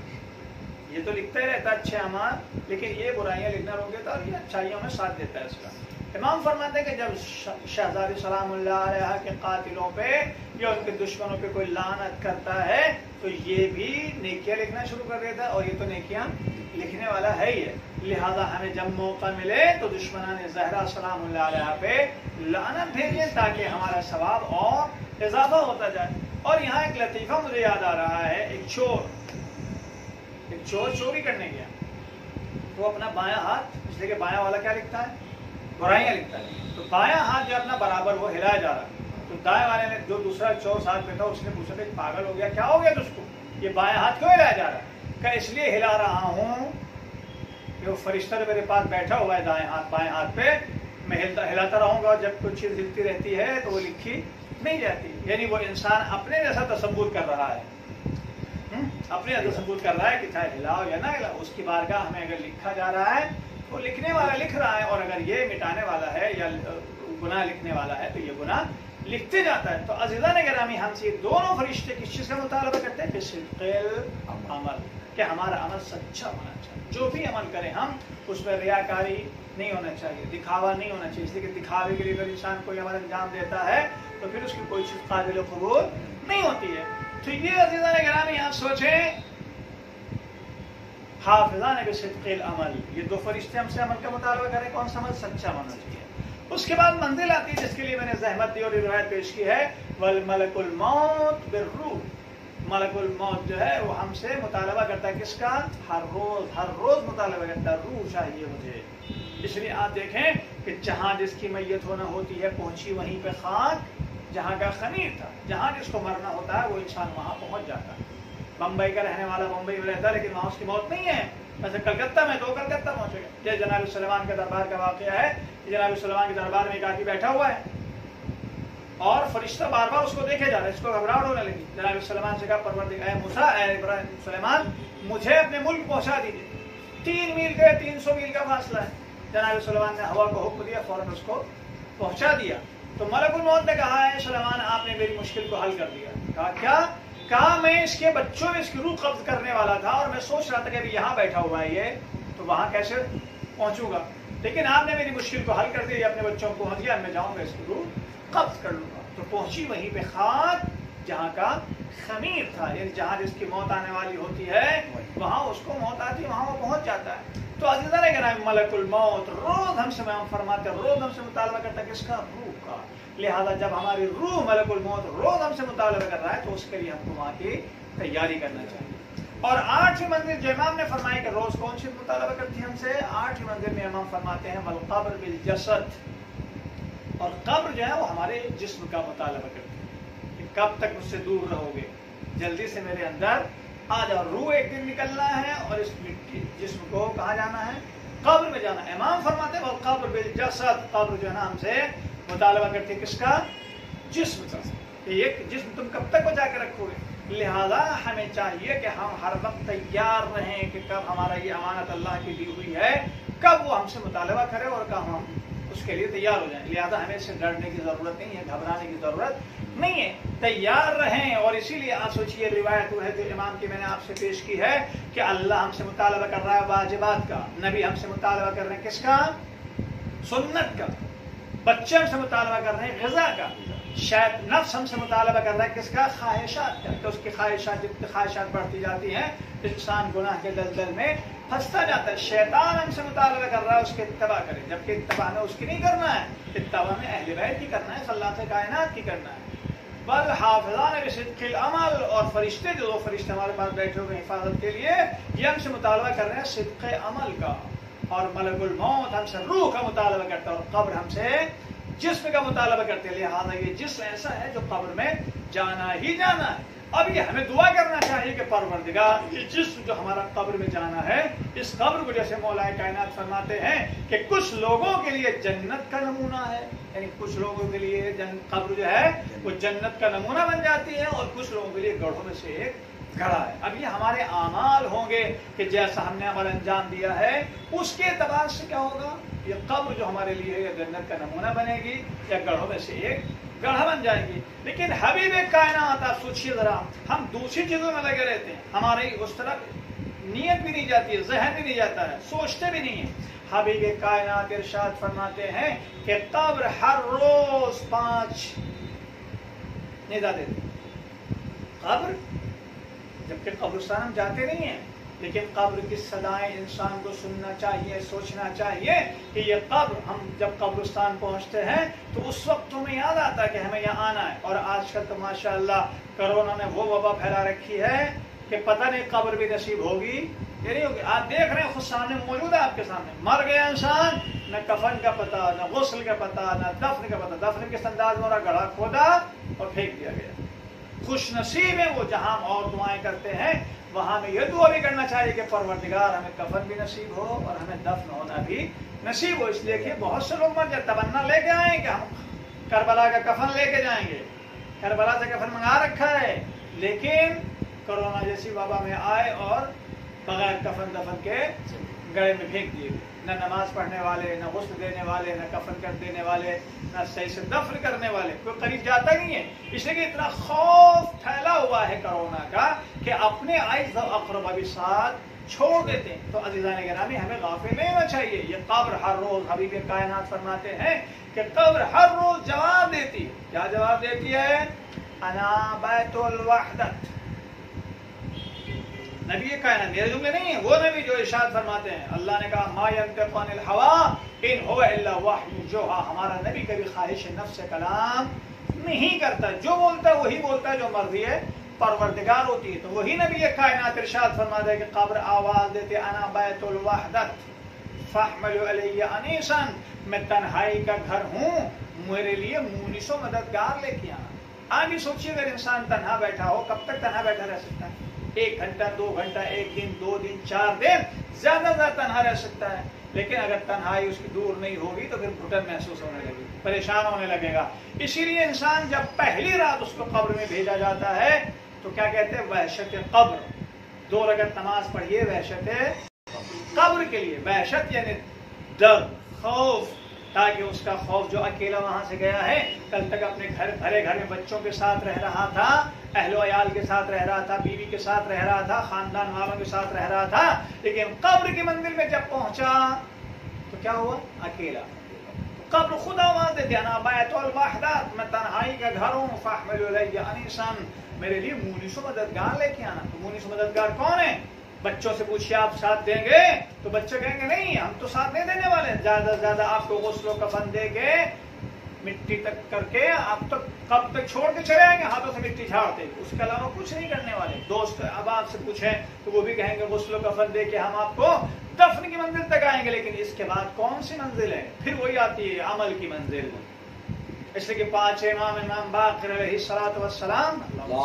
یہ تو لکھتا ہی رہتا اچھے اعمال، لیکن یہ برائیاں لکھنا روک دیتا اور یہ اچھائیوں میں ساتھ دیتا ہے اس کا۔ امام فرماتے ہیں کہ جب شہزادی سلام اللہ علیہ کے قاتلوں پہ یا ان کے دشمنوں پہ کوئی لعنت کرتا ہے تو یہ بھی نیکیاں لکھنا شروع کر دیتا ہے، اور یہ تو نیکیاں لکھنے والا ہے ہی ہے، لہذا ہمیں جب موقع ملے تو دشمنان زہرا سلام اللہ علیہ پہ لعنت بھیجیں تاکہ ہمارا ثواب اور اضافہ ہوتا جائے۔ اور یہاں ایک لطیفہ مجھے یاد آ رہا ہے، ایک چور چوری کرنے گیا، وہ اپنا بایاں ہاتھ، اس لیے کہ بایاں والا کیا لکھتا ہے؟ برائیاں لکھتا ہے، تو بایاں ہاتھ جو اپنا برابر وہ ہلایا جا رہا ہے، تو دائیں والے نے جو دوسرا چور ساتھ بیٹھا اس نے پوچھا کہ پاگل ہو گیا، کیا ہو گیا تجھ کو، یہ بایاں ہاتھ کیوں ہلایا جا رہا ہے؟ کہ اس لیے ہلا رہا ہوں کہ وہ فرشتہ جو میرے پاس بیٹھا ہوا ہے دائیں ہاتھ بائیں ہاتھ پہ، میں ہلاتا رہوں گا، اور جب کوئی چیز ہلتی رہتی ہے تو وہ لکھی نہیں جاتی، یعنی وہ انسان اپنے جیسا تصور کر رہا ہے، اپنے تصور کر رہا ہے کہ چاہے ہلاؤ یا نہ ہلاؤ، اس کی بارگاہ میں اگر لکھا جا رہا ہے وہ لکھنے والا لکھ رہا ہے، اور اگر یہ مٹانے والا ہے یا گناہ لکھنے والا ہے تو یہ گناہ لکھتے جاتا ہے۔ تو عزیزان گرامی، ہم سے دونوں فرشتے کس چیز کا مطالبہ کرتے ہیں؟ بصدق العمل، کہ ہمارا عمل سچا ہونا چاہیے، جو بھی عمل کریں ہم اس میں ریاکاری نہیں ہونا چاہیے، دکھاوا نہیں ہونا چاہیے، اس لیے کہ دکھاوے کے لیے اگر انسان کوئی عمل انجام دیتا ہے تو پھر اس کی کوئی چیز قابل قبول نہیں ہوتی ہے۔ تو یہ عزیزان گرامی آپ سوچیں، حافظان بصدق العمل، یہ دو فرشتے ہم سے عمل کا مطالبہ کریں، کون سا عمل؟ سچا ہونا چاہیے۔ اس کے بعد منزل آتی ہے جس کے لیے میں نے زحمت دی اور روایت پیش کی ہے، والملک الموت بالروح، ملک الموت جو ہے وہ ہم سے مطالبہ کرتا ہے کس کا؟ ہر روز مطالبہ کرتا ہے، روح چاہیے مجھے۔ اس لیے آپ دیکھیں کہ جہاں جس کی میت ہونا ہوتی ہے پہنچی وہیں پہ خاک جہاں کا خمیر تھا، جہاں جس کو مرنا ہوتا ہے وہ انسان وہاں پہنچ جاتا ہے۔ بمبئی کا رہنے والا بمبئی میں رہتا ہے لیکن وہاں اس کی موت نہیں ہے، ویسے کلکتہ میں تو کلکتہ پہنچے گا۔ یہ جناب سلیمان کے دربار کا واقعہ ہے، جناب سلیمان کے دربار میں ایک آدمی بیٹھا ہوا ہے، और फरिश्ता बार बार उसको देखे जा रहा है, इसको घबराहट होने लगी। जनाब सुलेमान से कहा परवरदिगार मूसा सुलेमान मुझे अपने मुल्क पहुंचा दीजिए। 3 मील के 300 मील का फासला है। जनाब सुलेमान ने हवा को हुक्म दिया, फौरन उसको पहुंचा दिया। तो मलकुल मौत ने कहा है सुलेमान आपने मेरी मुश्किल को हल कर दिया। कहा क्या? कहा मैं इसके बच्चों में इसकी रूह कब्ज करने वाला था और मैं सोच रहा था कि अभी यहाँ बैठा हुआ है ये, तो वहां कैसे पहुंचूंगा, लेकिन आपने मेरी मुश्किल को हल कर दिया, अपने बच्चों को पहुंच गया, मैं जाऊंगा इसकी रूह कब्ज कर लूंगा। तो पहुंची वहीं पे खाक जहाँ का खमीर था, यानी जहाँ जिसकी मौत आने वाली होती है वहां उसको मौत आती है, वहां वो पहुंच जाता है। तो अज़ीज़ान गिरामी मलकुल मौत रोज हमसे फरमाते, रोज हमसे मुतालबा करता है किसका? रूह का। लिहाजा जब हमारी रूह मलकुल मौत रोज हमसे मुतालबा कर रहा है तो उसके लिए हमको वहां की तैयारी करना चाहिए। और 8वीं मंजिल जो इमाम ने फरमाई कि रोज कौन सी मुतालबा करती है हमसे? 8वीं मंजिल में इमाम फरमाते हैं वल क़ब्र बिल जसद, और कब्र जो है वो हमारे जिस्म का मुतालबा करती है कि कब तक मुझसे दूर रहोगे, जल्दी से मेरे अंदर आ जाओ। रूह एक दिन निकलना है और इस मिट्टी जिस्म को कहाँ जाना है? कब्र में जाना है। इमाम फरमाते हैं वल क़ब्र बिल जसद, कब्र जो है ना हमसे मुतालबा करती है किसका? जिस्म का। ये जिस्म तुम कब तक बचा के रखोगे? लिहाजा हमें चाहिए कि हम हर वक्त तैयार रहें कि कब हमारा ये अमानत अल्लाह की दी हुई है, कब वो हमसे मुतालबा करे और कब हम उसके लिए तैयार हो जाएं। लिहाजा हमें इससे डरने की जरूरत नहीं है, घबराने की जरूरत नहीं है, तैयार रहें। और इसीलिए आप सोचिए रिवायत है जो इमाम की मैंने आपसे पेश की है कि अल्लाह हमसे मुतालबा कर रहा है वाजिबात का, नबी हमसे मुतालबा कर रहे हैं किसका? सुन्नत का। बच्चे हमसे मुतालबा कर रहे हैं ग़िज़ा का। शायद नफ्स हमसे मुतालबा कर रहा है किसका? ख्वाहिशात का। तो उसकी ख्वाहिशात, जितनी ख्वाहिशात बढ़ती जाती हैं इंसान गुनाह के दलदल में फंसता जाता है। शैतान हमसे मुतालबा कर रहा है उसके इत्तबा करें, जबकि इत्तबा हमें उसकी नहीं करना है, इत्तबा में अहले बैत की करना है, सल्लल्लाहु कायनात की करना है। बल हाफ़िज़ान बिसिद्क़िल अमल, और फरिश्ते जो 2 फरिश्ते हमारे पास बैठे हुए हिफाजत के लिए, ये हमसे मुतालबा कर रहे हैं सिद्क़े अमल का। और मलकुल मौत हमसे रूह का मुतालबा करता है और कब्र हमसे जिस्म का मुतालबा करते हैं। लिहाजा ये जिस्म ऐसा है जो कब्र में जाना ही जाना है। अब ये हमें दुआ करना चाहिए कि परवरदिगार ये जिस्म जो हमारा कब्र में जाना है, इस कब्र को जैसे मौलाए कायनात फरमाते हैं कि कुछ लोगों के लिए जन्नत का नमूना है, यानी कुछ लोगों के लिए कब्र जो है वो जन्नत का नमूना बन जाती है और कुछ लोगों के लिए गढ़ों में से एक गढ़ा है। अब ये हमारे आमाल होंगे कि जैसा हमने अमल अंजाम दिया है उसके एतबार से क्या होगा, ये कब्र जो हमारे लिए है जन्नत का नमूना बनेगी या गढ़ों में से एक गढ़ा बन जाएगी। लेकिन हबीब कायनात आप सोचिए जरा, हम दूसरी चीजों में लगे रहते हैं, हमारी उस तरफ नीयत भी नहीं जाती है, जहन भी नहीं जाता है, सोचते भी नहीं है। हबीब कायनात इरशाद फरमाते हैं कि कब्र हर रोज 5 निदा देती है। कब्र, जबकि कब्रिस्तान हम जाते नहीं हैं, लेकिन कब्र की सदाएं इंसान को सुनना चाहिए, सोचना चाहिए कि ये कब्र, हम जब कब्रिस्तान पहुंचते हैं तो उस वक्त हमें याद आता है कि हमें यहाँ आना है। और आजकल तो माशाअल्लाह कोरोना ने वो वबा फैला रखी है कि पता नहीं कब्र भी नसीब होगी या नहीं होगी। आप देख रहे हैं, खुद सामने मौजूद है, आपके सामने मर गया इंसान, न कफन का पता, न गुस्ल का पता, न दफन का पता। दफन किस अंदाज में, गढ़ा खोदा और फेंक दिया गया। खुश नसीब है वो जहां और दुआएं करते हैं, वहां में यह दुआ भी करना चाहिए कि परवरदिगार हमें कफन भी नसीब हो और हमें दफन होना भी नसीब हो। इसलिए कि बहुत से लोग मर जाए, तमन्ना लेके आए कि हम करबला का कफन लेके जाएंगे, करबला से कफन मंगा रखा है, लेकिन कोरोना जैसी वबा में आए और बगैर कफन दफन के गड़े में फेंक दिए। न नमाज पढ़ने वाले, न गुस्ल देने वाले, न कफन कर देने वाले, न सही से दफन करने वाले, कोई करीब जाता नहीं है। इसलिए कि इतना खौफ फैला हुआ है कोरोना का कि अपने आइज़ अक़रबा भी साथ छोड़ देते हैं। तो अज़ीज़ान गिरामी हमें गाफिल नहीं होना चाहिए। ये कब्र हर रोज, हबीब कायनात फरमाते हैं कि कब्र हर रोज जवाब देती है। क्या जवाब देती है? अना बैतुल वहदत। नबी कायनात, मेरे जुमले नहीं है, वो नबी जो इरशाद फरमाते हैं, अल्लाह ने कहा मा यंतिक़ु अनिल हवा इन हुवा इल्ला वह्युन युहा। हमारा नबी कभी ख्वाहिश नफ्स से कलाम नहीं करता, जो बोलता है वही बोलता है जो मर्ज़ी है परवरदिगार होती है। तो वही नबी कायनात इरशाद फरमाते हैं कि कब्र आवाज देते अना बैतुल वहदत फहमलु अलैया अनीसन, मैं तन्हाई का घर हूँ, मेरे लिए मुनीसो मददगार लेके आना। आगे सोचिए, अगर इंसान तन्हा बैठा हो, कब तक तन्हा बैठा रह सकता है? 1 घंटा, 2 घंटा, 1 दिन, 2 दिन, 4 दिन, ज्यादा तन्हा रह सकता है। لیکن اگر تنہائی اس کی دور نہیں ہوگی تو پھر گھٹن محسوس ہونے لگے، پریشان ہونے لگے گا۔ اسی لیے انسان جب پہلی رات اس کو قبر میں بھیجا جاتا ہے تو کیا کہتے ہیں؟ وحشت قبر۔ 2 رکعت نماز پڑھیے وحشت قبر کے لیے۔ وحشت یعنی ڈر، خوف، تاکہ اس کا خوف جو اکیلا وہاں سے گیا ہے، کل تک اپنے بھرے گھر میں بچوں کے ساتھ رہ رہا تھا، اہل و عیال کے ساتھ رہ رہا تھا، بیوی کے ساتھ رہ رہا تھا، خاندان والوں کے ساتھ رہ رہا تھا، لیکن قبر کی منزل میں جب پہنچا تو کیا ہوا؟ اکیلا۔ قبر خدا آواز دیتے انا بیت الوحدت، میں تنہائی کا گھر ہوں، فاحمل الی انیسا، میرے لیے مونس و مددگار لے کے آنا۔ تو مونس و مددگار کون ہے؟ بچوں سے پوچھیے آپ ساتھ دیں گے؟ تو بچے کہیں گے نہیں، ہم تو ساتھ نہیں دینے والے، زیادہ سے زیادہ آپ کو غسل و کفن دے کے مٹی تک کر کے آپ تک کب تک چھوڑ کے چلے آئیں گے، ہاتھوں سے مٹی جھاڑتے، اس کے علاوہ کچھ نہیں کرنے والے۔ دوست اب آپ سے پوچھیں تو وہ بھی کہیں گے غسل و کفن دے کے ہم آپ کو دفن کی منزل تک آئیں گے، لیکن اس کے بعد کون سی منزل ہے؟ پھر وہی آتی ہے عمل کی منزل۔ اس لیے کہ 5 امام باقر علیہ الصلوۃ والسلام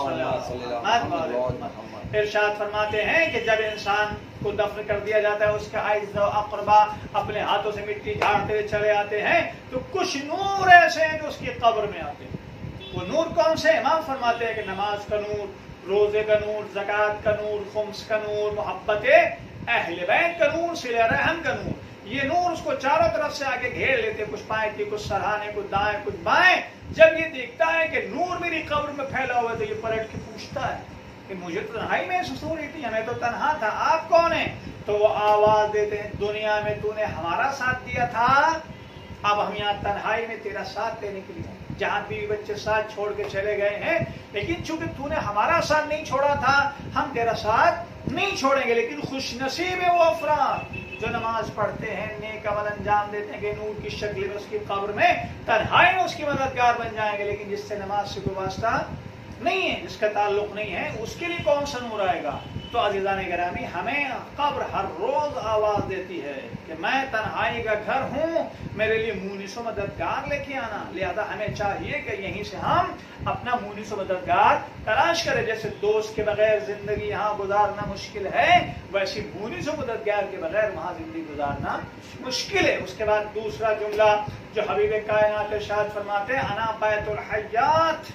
ارشاد فرماتے ہیں کہ جب انسان کو دفن کر دیا جاتا ہے، اس کے اعز و اقربا اپنے ہاتھوں سے مٹی جھاڑتے ہوئے چلے آتے ہیں، تو کچھ نور ایسے ہیں جو اس کی قبر میں آتے ہیں۔ وہ نور کون سے؟ امام فرماتے ہیں کہ نماز کا نور، روزے کا نور، زکوٰۃ کا نور، خمس کا نور، محبت اہل بیت کا نور، صلہ رحم کا نور۔ یہ نور اس کو چاروں طرف سے آگے گھیر لیتے، کچھ پائیں تھی، کچھ سرہانے، کچھ دائیں، کچھ بائیں۔ جب یہ دیکھتا ہے کہ نور میری قبر میں پھیلا ہوا ہے تو یہ پلٹ کے پوچھتا ہے کہ مجھے تو تنہائی محسوس ہو رہی تھی، میں تو تنہا تھا، آپ کون ہیں؟ تو وہ آواز دیتے ہیں دنیا میں تو نے ہمارا ساتھ دیا تھا، اب ہم یہاں تنہائی میں تیرا ساتھ دینے کے لیے، جہاں بیوی بچے ساتھ چھوڑ کے چلے گئے ہیں، لیکن چونکہ تو نے ہمارا ساتھ نہیں چھوڑا تھا، ہم تیرا ساتھ نہیں چھوڑیں گے۔ لیکن خوش نصیب ہے وہ افراد جو نماز پڑھتے ہیں، نیک عمل انجام دیتے ہیں کہ نور کی شکل میں اس کی قبر میں تنہائی میں اس کی مددگار بن جائیں گے، لیکن جس سے نماز سے کوئی واسطہ نہیں ہے، جس کا تعلق نہیں ہے، اس کے لیے کون سا نور آئے گا؟ تو عزیزان گرامی، ہمیں قبر ہر روز آواز دیتی ہے کہ میں تنہائی کا گھر ہوں، میرے لیے مونس و مددگار لے کے آنا۔ لہذا ہمیں چاہیے کہ یہیں سے ہم اپنا مونس و مددگار تلاش کریں۔ جیسے دوست کے بغیر زندگی یہاں گزارنا مشکل ہے، ویسے مونس و مددگار کے بغیر وہاں زندگی گزارنا مشکل ہے۔ اس کے بعد دوسرا جملہ جو حبیب کائنات ارشاد فرماتے ہیں انا بیت الحیات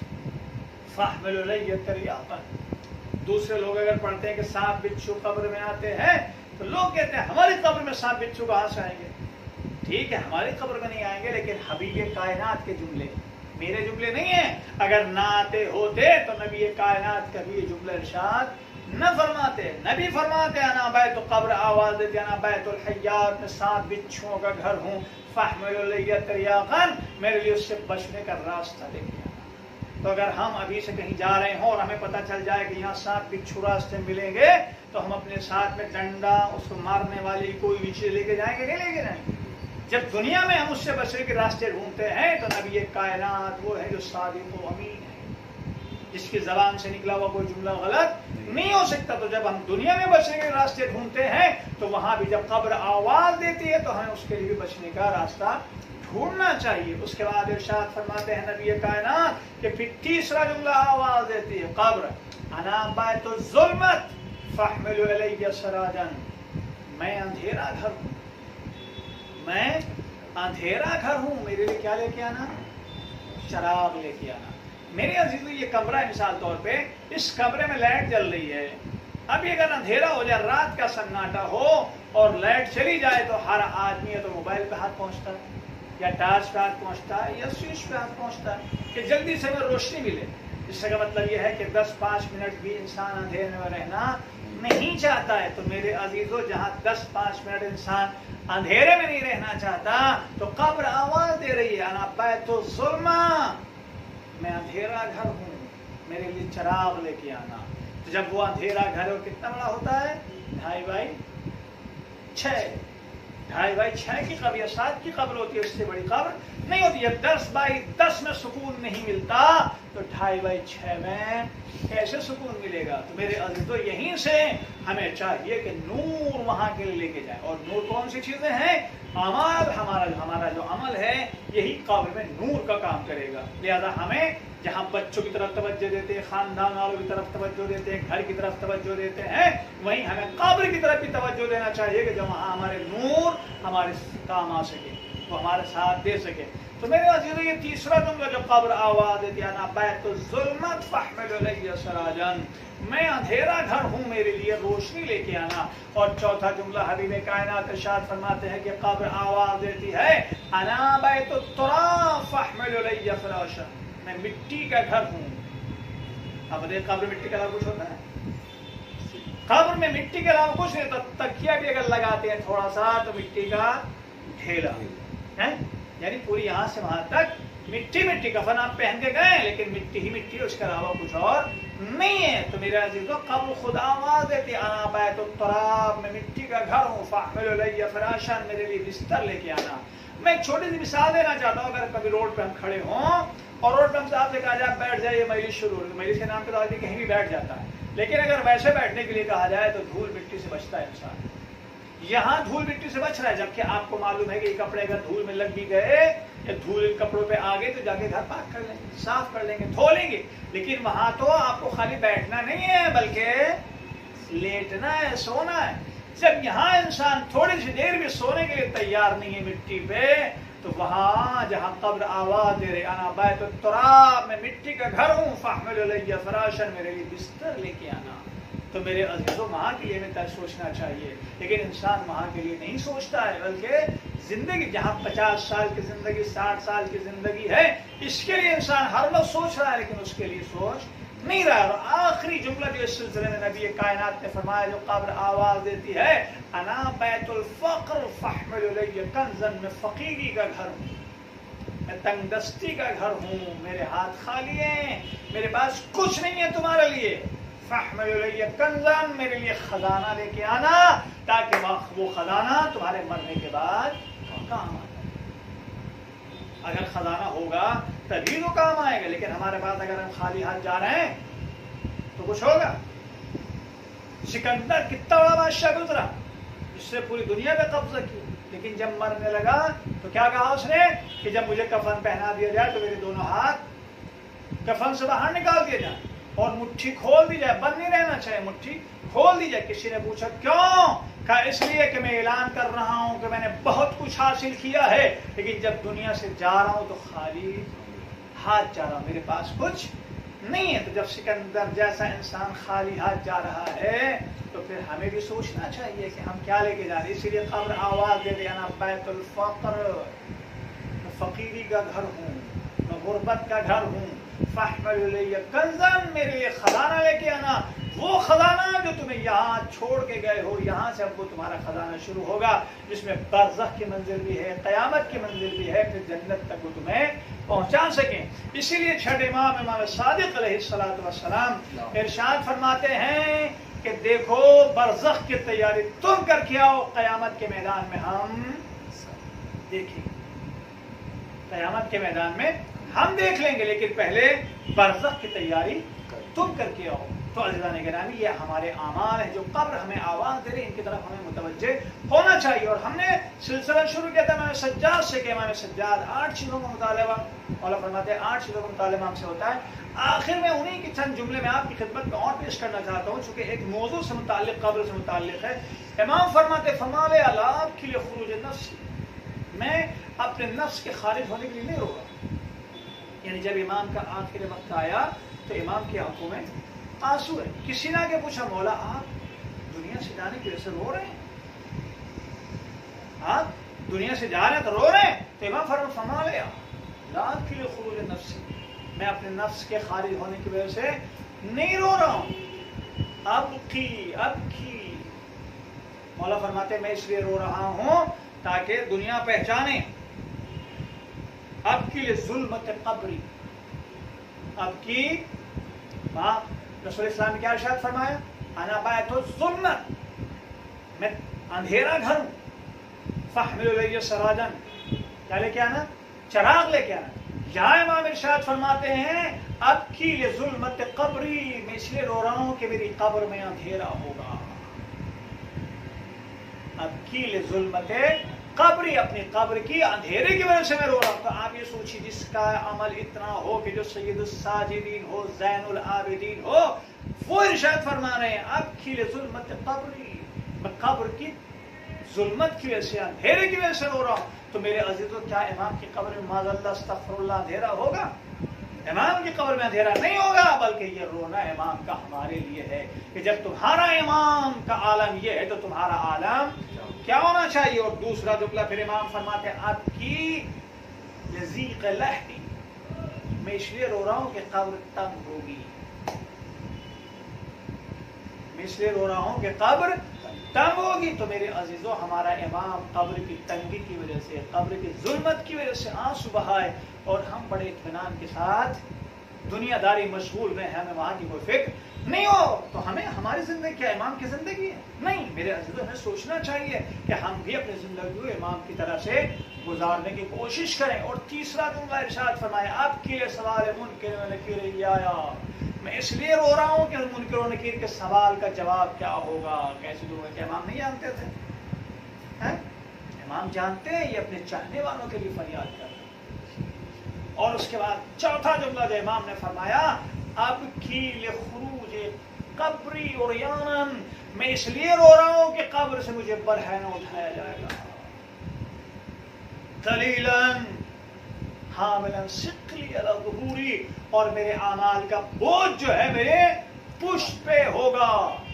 فاحمل الی تریاقا۔ دوسرے لوگ اگر پڑھتے ہیں کہ سانپ بچھو قبر میں آتے ہیں تو لوگ کہتے ہیں ہماری قبر میں سانپ بچھو کہاں سے آئیں گے؟ ٹھیک ہے، ہماری قبر میں نہیں آئیں گے، لیکن حبیب کائنات کے جملے میرے جملے نہیں ہیں۔ اگر نہ آتے ہوتے تو نبی کائنات کبھی یہ جملہ ارشاد نہ فرماتے۔ نبی فرماتے انا بیت قبر، آواز دیتے انا بیت الحیات، میں سانپ بچھوؤں کا گھر ہوں، فاحمل الی تریاقا، میرے لیے اس سے بچنے کا راستہ لے کے آنا۔ تو اگر ہم ابھی سے کہیں جا رہے ہوں اور ہمیں پتہ چل جائے کہ یہاں سانپ بچھو راستے ملیں گے تو ہم اپنے ساتھ میں ڈنڈا، اس کو مارنے والی کوئی بھی چیز لے کے جائیں گے، نہیں لے کے جائیں گے؟ جب دنیا میں ہم اس سے بچنے کے راستے ڈھونڈتے ہیں تو نبی کائنات وہ ہے جو صادق و امین ہے، جس کی زبان سے نکلا ہوا کوئی جملہ غلط نہیں ہو سکتا۔ تو جب ہم دنیا میں بچنے کے راستے ڈھونڈتے ہیں تو وہاں بھی جب قبر آواز دیتی ہے تو ہمیں اس کے لیے بچنے کا راستہ ڈھونڈنا چاہیے۔ اس کے بعد ارشاد فرماتے ہیں نبی کائنات کہ پھر تیسرا جملہ آواز دیتی ہے قبر انا بیت الظلمت فاحمل الی سراجا، میں اندھیرا گھر ہوں، میں اندھیرا گھر ہوں، میرے لیے کیا لے کے آنا؟ چراغ لے کے آنا۔ میرے عزیزو، یہ کمرہ ہے، مثال طور پہ اس کمرے میں لائٹ جل رہی ہے، ابھی اگر اندھیرا ہو جائے، رات کا سناٹا ہو اور لائٹ چلی جائے تو ہر آدمی یا تو موبائل پہ ہاتھ پہنچتا ہے، یا ٹارچ پہ ہاتھ پہنچتا ہے، یا سوئچ پہ ہاتھ پہنچتا ہے کہ جلدی سے ہمیں روشنی ملے۔ اس کا مطلب یہ ہے کہ 10-5 منٹ بھی انسان اندھیرے میں رہنا نہیں چاہتا ہے۔ تو میرے عزیزو، جہاں 10-5 منٹ انسان اندھیرے میں نہیں رہنا چاہتا تو قبر آواز دے رہی ہے انا بیت الظلمہ، میں اندھیرا گھر ہوں، میرے لیے چراغ لے کے آنا۔ تو جب وہ اندھیرا گھر کتنا بڑا ہوتا ہے؟ 2.5x6 2.5x6 کی قبر یا 7 کی قبر ہوتی ہے، اس سے بڑی قبر نہیں ہوتی. جب 10/10 میں سکون نہیں ملتا تو 2.5/6 میں کیسے سکون ملے گا؟ تو میرے عزیزو یہیں سے ہمیں چاہیے کہ نور وہاں کے لیے لے کے جائیں. اور نور کون سی چیزیں ہیں؟ عمل. ہمارا جو عمل ہے یہی قبر میں نور کا کام کرے گا. لہذا ہمیں جہاں بچوں کی طرف توجہ دیتے ہیں، خاندان والوں کی طرف توجہ دیتے ہیں، گھر کی طرف توجہ دیتے ہیں، وہیں ہمیں قبر کی طرف بھی توجہ دینا چاہیے کہ جب وہاں ہمارے نور ہمارے کام آ سکے، وہ ہمارے ساتھ دے سکے. تو میرے عزیزو یہ تیسرا جملہ جو قبر آواز دیتی ہے نا، بیت الظلمت فاحمل الی سراجا، میں اندھیرا گھر ہوں، میرے لیے روشنی لے کے آنا. اور چوتھا جملہ حبیب کائنات ارشاد فرماتے ہیں کہ قبر آواز دیتی ہے انا بیت التراب فاحمل الی فراشا، میں مٹی کا گھر ہوں. اب دیکھ قبر مٹی کے علاوہ کچھ ہوتا ہے؟ قبر میں مٹی کے علاوہ کچھ نہیں. تو تکیہ بھی اگر لگاتے ہیں تھوڑا سا تو مٹی کا ڈھیلا ہے، یعنی پوری یہاں سے وہاں تک مٹی. کفن آپ پہن کے گئے لیکن مٹی ہی مٹی، اس کے علاوہ کچھ اور نہیں ہے. تو میرے عزیزو قبر خدا آواز دیتی انا بیت التراب، میں مٹی کا گھر ہوں، فاحمل الی فراشا، میرے لیے بستر لے کے آنا. میں ایک چھوٹی سی مثال دینا چاہتا ہوں. اگر کبھی روڈ پہ ہم کھڑے ہوں اور روڈ پہ ہم صاحب سے کہا جائے بیٹھ جائے، مجلس شروع ہو، مجلس کے نام پہ تو آدمی کہیں بھی بیٹھ جاتا ہے. لیکن اگر ویسے بیٹھنے کے لیے کہا جائے تو دھول مٹی سے بچتا ہے انسان. یہاں دھول مٹی سے بچ رہا ہے، جبکہ آپ کو معلوم ہے کہ یہ کپڑے اگر دھول میں لگ بھی گئے یا دھول ان کپڑوں پہ آ گئے تو جا کے گھر پاک کر لیں گے، صاف کر لیں گے، دھو لیں گے. لیکن وہاں تو آپ کو خالی بیٹھنا نہیں ہے بلکہ لیٹنا ہے، سونا ہے. جب یہاں انسان تھوڑی سی دیر بھی سونے کے لیے تیار نہیں ہے مٹی پہ، تو وہاں جہاں قبر آواز دے رہے انا بیت التراب، میں مٹی کا گھر ہوں، فاحمل الی فراشا، میرے لیے بستر لے کے آنا. تو میرے عزیزو وہاں کے لیے ہمیں سوچنا چاہیے. لیکن انسان وہاں کے لیے نہیں سوچتا ہے، بلکہ زندگی جہاں 50 سال کی زندگی، 60 سال کی زندگی ہے، اس کے لیے انسان ہر وقت سوچ رہا ہے لیکن اس کے لیے سوچ نہیں رہا. اور آخری جملہ جو اس سلسلے میں نبی کائنات نے فرمایا جو قبر آواز دیتی ہے انا بیت الفقر فاحمل الی کنزا، میں فقیری کا گھر ہوں، میں تنگ دستی کا گھر ہوں، میرے ہاتھ خالی ہیں، میرے پاس کچھ نہیں ہے تمہارے لیے. فاحمل الی کنزا، میرے لیے خزانہ لے کے آنا تاکہ وہ خزانہ تمہارے مرنے کے بعد کام آ جائے. اگر خزانہ ہوگا تبھی تو کام آئے گا. لیکن ہمارے پاس اگر ہم خالی ہاتھ جا رہے ہیں تو کچھ ہوگا. سکندر کتنا بڑا بادشاہ گزرا، جس سے پوری دنیا پہ قبضہ کیا، لیکن جب مرنے لگا تو کیا کہا اس نے کہ جب مجھے کفن پہنا دیا جائے تو میرے دونوں ہاتھ کفن سے باہر نکال دیا جائے اور مٹھی کھول دی جائے. بند نہیں رہنا چاہیے، مٹھی کھول دی جائے. کسی نے پوچھا کیوں؟ کہا اس لیے کہ میں اعلان کر رہا ہوں کہ میں نے بہت کچھ حاصل کیا ہے، لیکن جب دنیا سے جا رہا ہوں تو خالی ہاتھ جا رہا ہوں، میرے پاس کچھ نہیں ہے. تو جب سکندر جیسا انسان خالی ہاتھ جا رہا ہے تو پھر ہمیں بھی سوچنا چاہیے کہ ہم کیا لے کے جا رہے ہیں. اسی لیے قبر آواز دے دینا بیت الفقر، میں فقیری کا گھر ہوں، میں غربت کا گھر ہوں. فاحمل الی کنزا، میرے لیے خزانہ لے کے آنا، وہ خزانہ جو تمہیں یہاں چھوڑ کے گئے ہو، یہاں سے اب وہ تمہارا خزانہ شروع ہوگا، جس میں برزخ کی منزل بھی ہے، قیامت کی منزل بھی ہے، پھر جنت تک وہ تمہیں پہنچا سکیں. اسی لیے چھٹے امام صادق علیہ السلام ارشاد فرماتے ہیں کہ دیکھو برزخ کی تیاری تم کر کے آؤ، قیامت کے میدان میں ہم دیکھیں گے، قیامت کے میدان میں ہم دیکھ لیں گے، لیکن پہلے برزخ کی تیاری تم کر کے آؤ. تو عزیزان گرامی یہ ہمارے اعمال ہیں جو قبر ہمیں آواز دے رہے، ان کی طرف ہمیں متوجہ ہونا چاہیے. اور ہم نے سلسلہ شروع کیا تھا امام سجاد سے کہ امام سجاد 8 چیزوں کا مطالبہ، مولا فرماتے ہیں 8 چیزوں کا مطالبہ ہم سے ہوتا ہے. آخر میں انہی کے چند جملے میں آپ کی خدمت میں اور پیش کرنا چاہتا ہوں، چونکہ ایک موضوع سے متعلق، قبر سے متعلق ہے. امام فرماتے فمال علاب کے لیے خروج نفس، میں اپنے نفس کے خارج ہونے کے لیے نہیں روکا. یعنی جب امام کا آخر وقت آیا تو امام کی آنکھوں میں آنسو ہے. کسی نے آگے پوچھا مولا آپ دنیا سے جانے کی وجہ سے رو رہے ہیں، آپ دنیا سے جا رہے ہیں تو رو رہے ہیں؟ تو امام فرماتے فما لیا لات کے لیے خروج نفس، میں اپنے نفس کے خارج ہونے کی وجہ سے نہیں رو رہا ہوں. اب کی مولا فرماتے میں اس لیے رو رہا ہوں تاکہ دنیا پہچانے. اب کے لیے ظلمت قبری، اب کی رسول اسلام نے کیا ارشاد فرمایا؟ انا بیت الظلمت، میں اندھیرا گھر ہوں. فاحمل الی سراجا، کیا لے کے آنا؟ چراغ لے کے آنا. یہاں امام ارشاد فرماتے ہیں ابکی لظلمت قبری، میں اس لیے رو رہا ہوں کہ میری قبر میں اندھیرا ہوگا. ابکی لظلمت قبری، اپنی قبر کی اندھیرے کی وجہ سے میں رو رہا ہوں. تو آپ یہ سوچیے جس کا عمل اتنا ہو کہ جو سید الساجدین ہو، زین العابدین ہو، وہ ارشاد فرما رہے ہیں ابکی لظلمت قبری، میں قبر کی ظلمت کی وجہ سے، اندھیرے کی وجہ سے رو رہا ہوں. تو میرے عزیزو کیا امام کی قبر میں معاذ اللہ استغفر اللہ اندھیرا ہوگا؟ امام کی قبر میں اندھیرا نہیں ہوگا، بلکہ یہ رونا امام کا ہمارے لیے ہے کہ جب تمہارا امام کا عالم یہ ہے تو تمہارا عالم کیا ہونا چاہیے. اور دوسرا جملہ پھر امام فرماتے ہیں آپ کی لذیق لحدی، میں اس لیے رو رہا ہوں کہ قبر تنگ ہوگی. میں اس لیے رو رہا ہوں کہ قبر تنگ ہوگی. تو میرے عزیزو ہمارا امام قبر کی تنگی کی وجہ سے، قبر کی ظلمت کی وجہ سے آنسو بہائے اور ہم بڑے اطمینان کے ساتھ دنیا داری مشغول رہے، ہمیں وہاں کی کوئی فکر نہیں ہو. تو ہمیں ہماری زندگی کیا امام کی زندگی ہے؟ نہیں. میرے عزیزو ہمیں سوچنا چاہیے کہ ہم بھی اپنی زندگی کو امام کی طرح سے گزارنے کی کوشش کریں. اور تیسرا جملہ ارشاد فرمایا آپ کے لیے سوال منکر و نکیر آیا، میں اس لیے رو رہا ہوں کہ منکر و نکیر کے سوال کا جواب کیا ہوگا. کیسے لوگ ہیں کہ امام نہیں جانتے تھے؟ امام جانتے ہیں، یہ اپنے چاہنے والوں کے لیے فریاد کر رہے ہیں. اور اس کے بعد چوتھا جملہ جو امام نے فرمایا اب کی لخروج قبری عریانا، میں اس لیے رو رہا ہوں کہ قبر سے مجھے برہنہ اٹھایا جائے گا. دلیلاً حاملاً ثقلی علی ظہوری، اور میرے اعمال کا بوجھ جو ہے میرے پشت پہ ہوگا.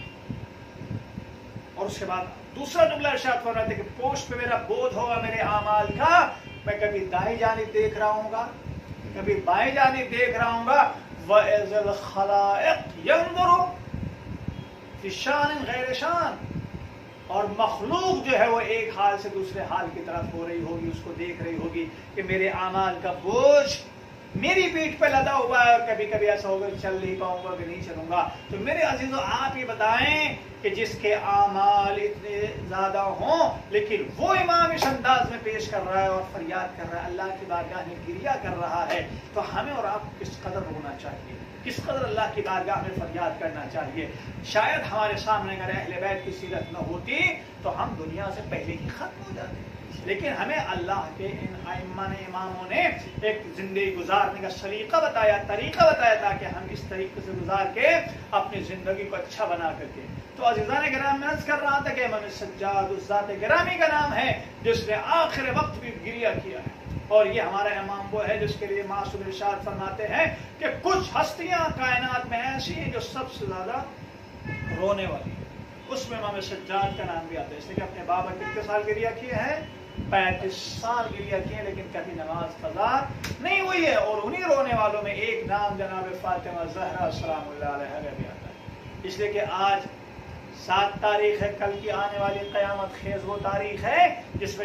اور اس کے بعد دوسرا جملہ ارشاد فرماتے ہیں کہ پشت پہ میرا بوجھ ہوگا میرے اعمال کا. میں کبھی دائیں جانب دیکھ رہا ہوں گا، کبھی بائیں جانب دیکھ رہا ہوں گا. وَإِذَا الْخَلَائِقُ يَنظُرُ فِي شَانٍ غَيْرِ شَانٍ، اور مخلوق جو ہے وہ ایک حال سے دوسرے حال کی طرف ہو رہی ہوگی، اس کو دیکھ رہی ہوگی کہ میرے اعمال کا بوجھ میری پیٹھ پہ لدا ہوا ہے. اور کبھی کبھی ایسا ہوگا چل نہیں پاؤں گا کہ نہیں چلوں گا. تو میرے عزیزو آپ یہ بتائیں کہ جس کے اعمال اتنے زیادہ ہوں لیکن وہ امام اس انداز میں پیش کر رہا ہے اور فریاد کر رہا ہے، اللہ کی بارگاہ میں گریہ کر رہا ہے، تو ہمیں اور آپ کو کس قدر رونا چاہیے، کس قدر اللہ کی بارگاہ میں فریاد کرنا چاہیے. شاید ہمارے سامنے اگر اہل بیت کی سیرت نہ ہوتی تو ہم دنیا سے پہلے ہی ختم ہو جاتے، لیکن ہمیں اللہ کے ان ائمہ نے، اماموں نے ایک زندگی گزارنے کا سلیقہ بتایا، طریقہ بتایا، تاکہ ہم اس طریقے سے گزار کے اپنی زندگی کو اچھا بنا کر کے. تو عزیزان گرامی میں عرض کر رہا تھا کہ امام سجاد الذات گرامی کا نام ہے جس نے آخر وقت بھی گریہ کیا ہے. اور یہ ہمارا امام وہ ہے جس کے لیے معصوم ارشاد فرماتے ہیں کہ کچھ ہستیاں کائنات میں ایسی ہیں جو سب سے زیادہ رونے والی ہیں. اس میں امام سجاد کا نام بھی آتا ہے، اس لیے کہ اپنے بابا کتنے سال گریہ کیے ہیں؟ 35 سال گریہ کیے، لیکن کبھی نماز قضا نہیں ہوئی ہے. اور انہی رونے والوں میں ایک نام جناب فاطمہ زہرا سلام اللہ علیہا کا بھی آتا ہے. اس لیے کہ آج 7 تاریخ ہے، کل کی آنے والی قیامت خیز وہ تاریخ ہے جس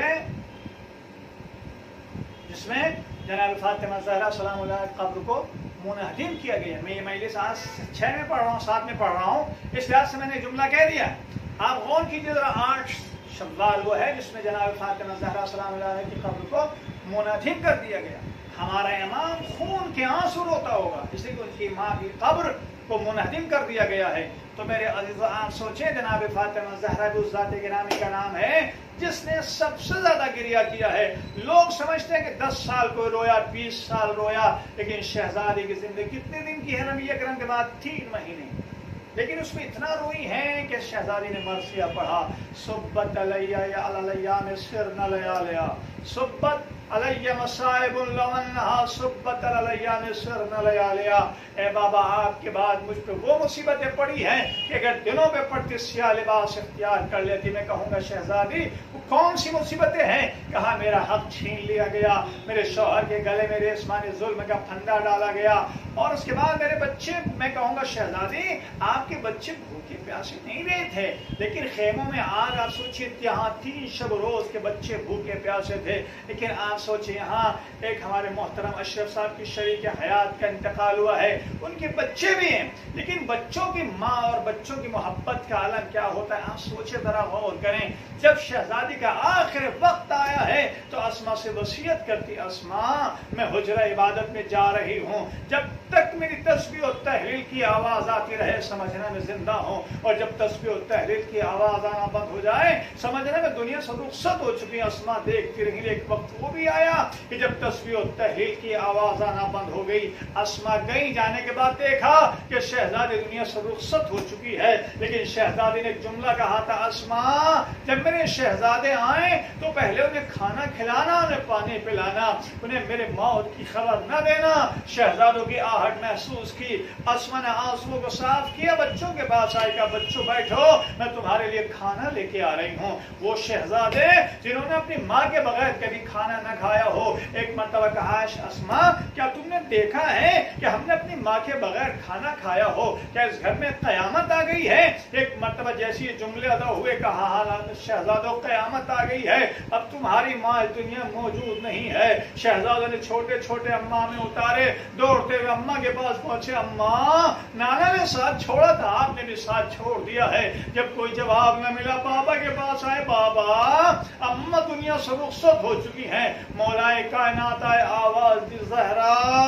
میں جناب فاطمہ زہرا سلام اللہ علیہ قبر کو منہدم کیا گیا. میں یہ مجلس آج 6 میں پڑھ رہا ہوں، 7 میں پڑھ رہا ہوں، اس لحاظ سے میں نے جملہ کہہ دیا. آپ غور کیجیے ذرا، 8 شوال وہ ہے جس میں جناب فاطمہ زہرا سلام اللہ علیہ کی قبر کو منہدم کر دیا گیا. ہمارا امام خون کے آنسو روتا ہوگا اس لیے کہ ان کی ماں کی قبر کو منہدم کر دیا گیا ہے. تو میرے عزیزو آپ سوچیں جناب فاطمہ زہرا بھی اس ذات گرامی کا نام ہے جس نے سب سے زیادہ گریہ کیا ہے. لوگ سمجھتے ہیں کہ 10 سال کوئی رویا، 20 سال رویا، لیکن شہزادی کی زندگی کتنے دن کی ہے؟ نبی اکرم کے بعد 3 مہینے، لیکن اس میں اتنا روئی ہے کہ شہزادی نے مرثیہ پڑھا، صبت علیہ یا علیہ سرن لیالیا، صبت علیہ مصائب لو انہا صبت علیہ سرن لیالیا. اے بابا آپ کے بعد مجھ پہ وہ مصیبتیں پڑی ہیں کہ اگر دنوں پہ پڑتی سیاہ لباس اختیار کر لیتی میں کہوں گا شہزادی وہ کون سی مصیبتیں ہیں؟ کہا میرا حق چھین لیا گیا، میرے شوہر کے گلے میں ریسمانی ظلم کا پھندا ڈالا گیا، اور اس کے بعد میرے بچے، میں کہوں گا شہزادی آپ کے بچے भूखे प्यासे नहीं रहे थे, लेकिन खेमों में आग, आप सोचिए यहाँ 3 शब रोज के बच्चे भूखे प्यासे थे। लेकिन आप सोचिए यहाँ एक हमारे मोहतरम अशरफ साहब की शरीक हयात का इंतकाल हुआ है, उनके बच्चे भी हैं, लेकिन बच्चों की माँ और बच्चों की मोहब्बत का आलम क्या होता है, आप सोचे जरा गौर करें। जब शहजादी का आखिर वक्त आया है तो अस्मा से वसीयत करती, अस्मा मैं हुजरा इबादत में जा रही हूँ, जब तक मेरी तस्बीह और तहलील की आवाज आती रहे समझना मैं जिंदा हूँ, और जब तस्बीह और तहलील की आवाज आना बंद हो जाए समझना मैं दुनिया से रुखसत हो चुकी है। अस्मा देखती रही, एक वक्त वो भी आया कि जब तस्बीह और तहलील की आवाज आना बंद हो गई। अस्मा गई, जाने के बाद देखा कि शहजादी दुनिया से रुखसत हो चुकी है, लेकिन शहजादी ने एक जुमला कहा था, अस्मा जब मेरे शहजादे आए तो पहले उन्हें खाना खिलाना, उन्हें पानी पिलाना, उन्हें मेरे मौत की खबर न देना। शहजादों की आहट महसूस की, अस्मा ने आंसुओं को साफ किया, बच्चों के पास आई, कहा बच्चों बैठो, मैं तुम्हारे लिए खाना लेके आ रही हूँ। वो शहजादे जिन्होंने अपनी माँ के बगैर कभी खाना न खाया हो, एक मर्तबा कहा, अस्मा क्या तुमने देखा है कि हमने अपनी माँ के बगैर खाना खाया हो, क्या इस घर में कयामत आ गई है? एक मर्तबा जैसे ये जुमले अदा हुए कहा, हालांकि शहजादों कयामत आ गई है, अब तुम्हारी माँ इस दुनिया मौजूद नहीं है। शहजादों ने छोटे छोटे अम्मा में उतारे, दौड़ते हुए अम्मा के पास पहुंचे, अम्मा नाना ने साथ छोड़ा था, आपने भी साथ छोड़ दिया है। जब कोई जवाब न मिला बाबा के पास आए, बाबा अम्मा दुनिया से रुखसत हो चुकी हैं। मौलाए कायनात आए, आवाज दी ज़हरा,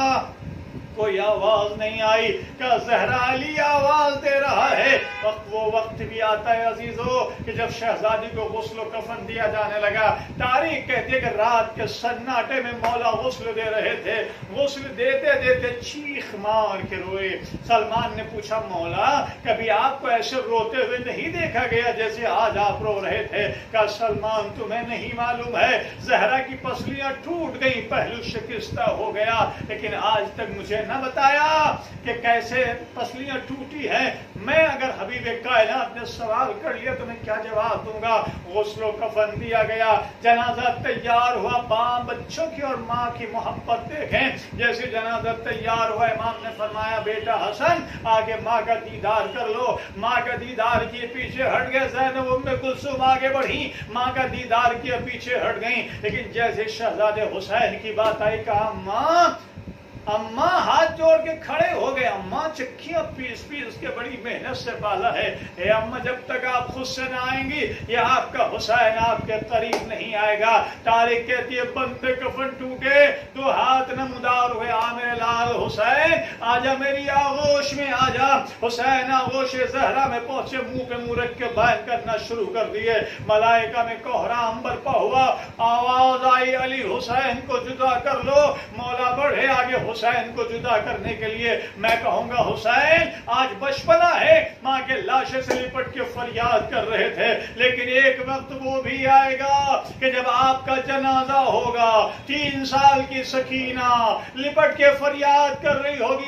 कोई आवाज नहीं आई, क्या ज़हरा अली आवाज दे रहा है। वो वक्त भी आता है अजीजों कि जब शहजादी को गुस्ल कफन दिया जाने लगा। तारीख कहती है कि रात के सन्नाटे में मौला गुस्ल दे रहे थे, गुस्ल देते देते चीख मार के रोए। सलमान ने पूछा, मौला कभी आपको ऐसे रोते हुए नहीं देखा गया जैसे आज आप रो रहे थे। कहा, सलमान तुम्हें नहीं मालूम है, ज़हरा की पसलियां टूट गई, पहलू शिकस्ता हो गया, लेकिन आज तक मुझे न बताया कि कैसे पसलियां टूटी हैं। मैं अगर हबीब कायनात ने सवाल कर लिया तो मैं क्या जवाब दूंगा। गुस्लो कफन दिया गया, जनाजा तैयार हुआ, बाप बच्चों की और माँ की मोहब्बत देखें। जैसे जनाजा तैयार हुआ, इमाम ने फरमाया, बेटा हसन आगे माँ का दीदार कर लो। माँ का दीदार किए पीछे हट गए, ज़ैनब उम्मे कुलसूम आगे बढ़ी, माँ का दीदार किए पीछे हट गई। लेकिन जैसे शहजादे हुसैन की बात आई, कहा माँ, अम्मा हाथ जोड़ के खड़े हो गए, अम्मा चक्कियां पीस पीस के बड़ी मेहनत से पाला है, हे अम्मा जब तक आप खुद से ना आएंगी ये आपका हुसैन आपके करीब नहीं आएगा। तारीख कहती है, बंदे कफन टूटे तो हाथ नमदार हुए, आ मेरे लाल हुसैन आजा मेरी आगोश में आजा। हुसैन आगोश ज़हरा में पहुंचे, मुंह पे मुंह रख के बयान करना शुरू कर दिए। मलाइका में कोहराम बरपा हुआ, आवाज आई, अली हुसैन को जुदा कर लो। मौला बढ़े आगे हुसैन को जुदा करने के लिए। मैं कहूंगा हुसैन आज बचपना है, माँ के लाशे से लिपट के फरियाद कर रहे थे, लेकिन एक वक्त वो भी आएगा कि जब आपका जनाजा होगा। 3 साल की सकीना लिपट के फरियाद कर रही होगी,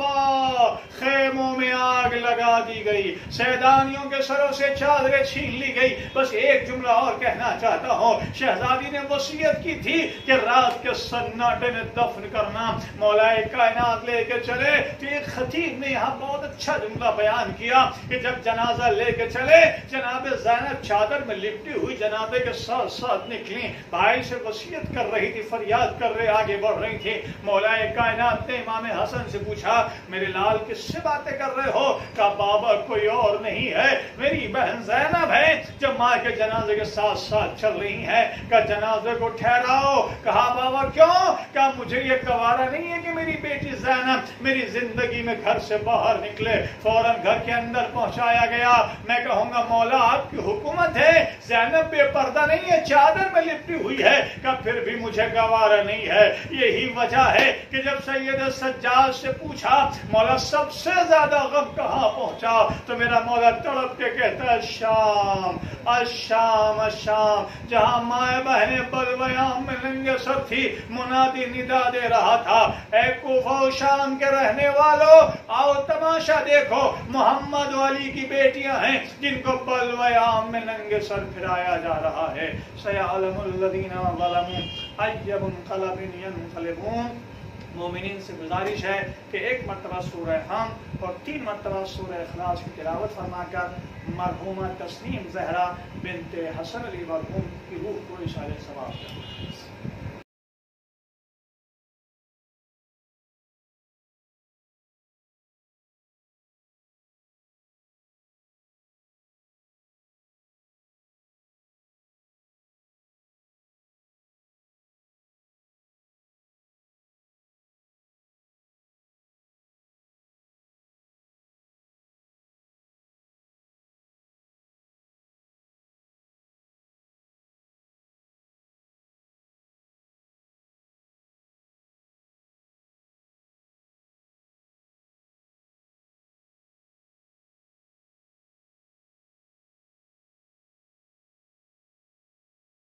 बाबा खेमों में आग लगा दी गई, सैदानियों के सरों से चादरें छीन ली गई। बस एक जुमला और कहना चाहता हूँ, शहजादी ने वसीयत की थी कि रात के सन्नाटे में दफन करना। मौलाए कायनात लेके चले तो एक खतीब ने यहाँ बहुत अच्छा जुमला बयान किया कि जब जनाजा लेके चले, जनाबे ज़ैनब चादर में लिपटी हुई जनाजे के साथ साथ निकली, भाई से वसीयत कर रही थी, फरियाद कर रहे, आगे बढ़ रही थी। मौलाए कायनात ने इमाम हसन से पूछा, मेरे लाल किससे बातें कर रहे हो? कहा, बाबा कोई और नहीं है, मेरी बहन ज़ैनब है जो माँ के जनाजे के साथ साथ चल रही है। कहा, जनाजे को ठहराओ। कहा, बाबा क्यों? कहा, मुझे ये गवारा नहीं है कि मेरी बेटी ज़ैनब मेरी जिंदगी में घर से बाहर निकले। फौरन घर के अंदर पहुंचाया गया। मैं कहूंगा, मौला आपकी हुकूमत है, ज़ैनब बेपर्दा नहीं है, चादर में लिपटी हुई है। कहा, फिर भी मुझे गवारा नहीं है। यही वजह है कि जब सैयद सज्जाद से पूछा, मौला सबसे ज्यादा गम कहाँ पहुंचा, तो मेरा मौला तड़प के कहता है, शाम अशाम अशाम, जहां माए बहने बलवयाम में नंगे सर थी, मुनादी निदा दे रहा था, ऐ कूफा शाम के रहने वालों आओ तमाशा देखो, मोहम्मद वाली की बेटियां हैं जिनको बलवयाम में नंगे सर फिराया जा रहा है। सयालमुल लदीना ज़लमू अय्युम मुनक़लबिन यनक़लिबून مومنین سے گزارش ہے کہ 1 مرتبہ سورہ حمد اور 3 مرتبہ سورہ اخلاص کی تلاوت فرما کر مرحومہ تسنیم زہرا بنت حسن علی مرحوم کی روح کو اشارے ثواب کریں۔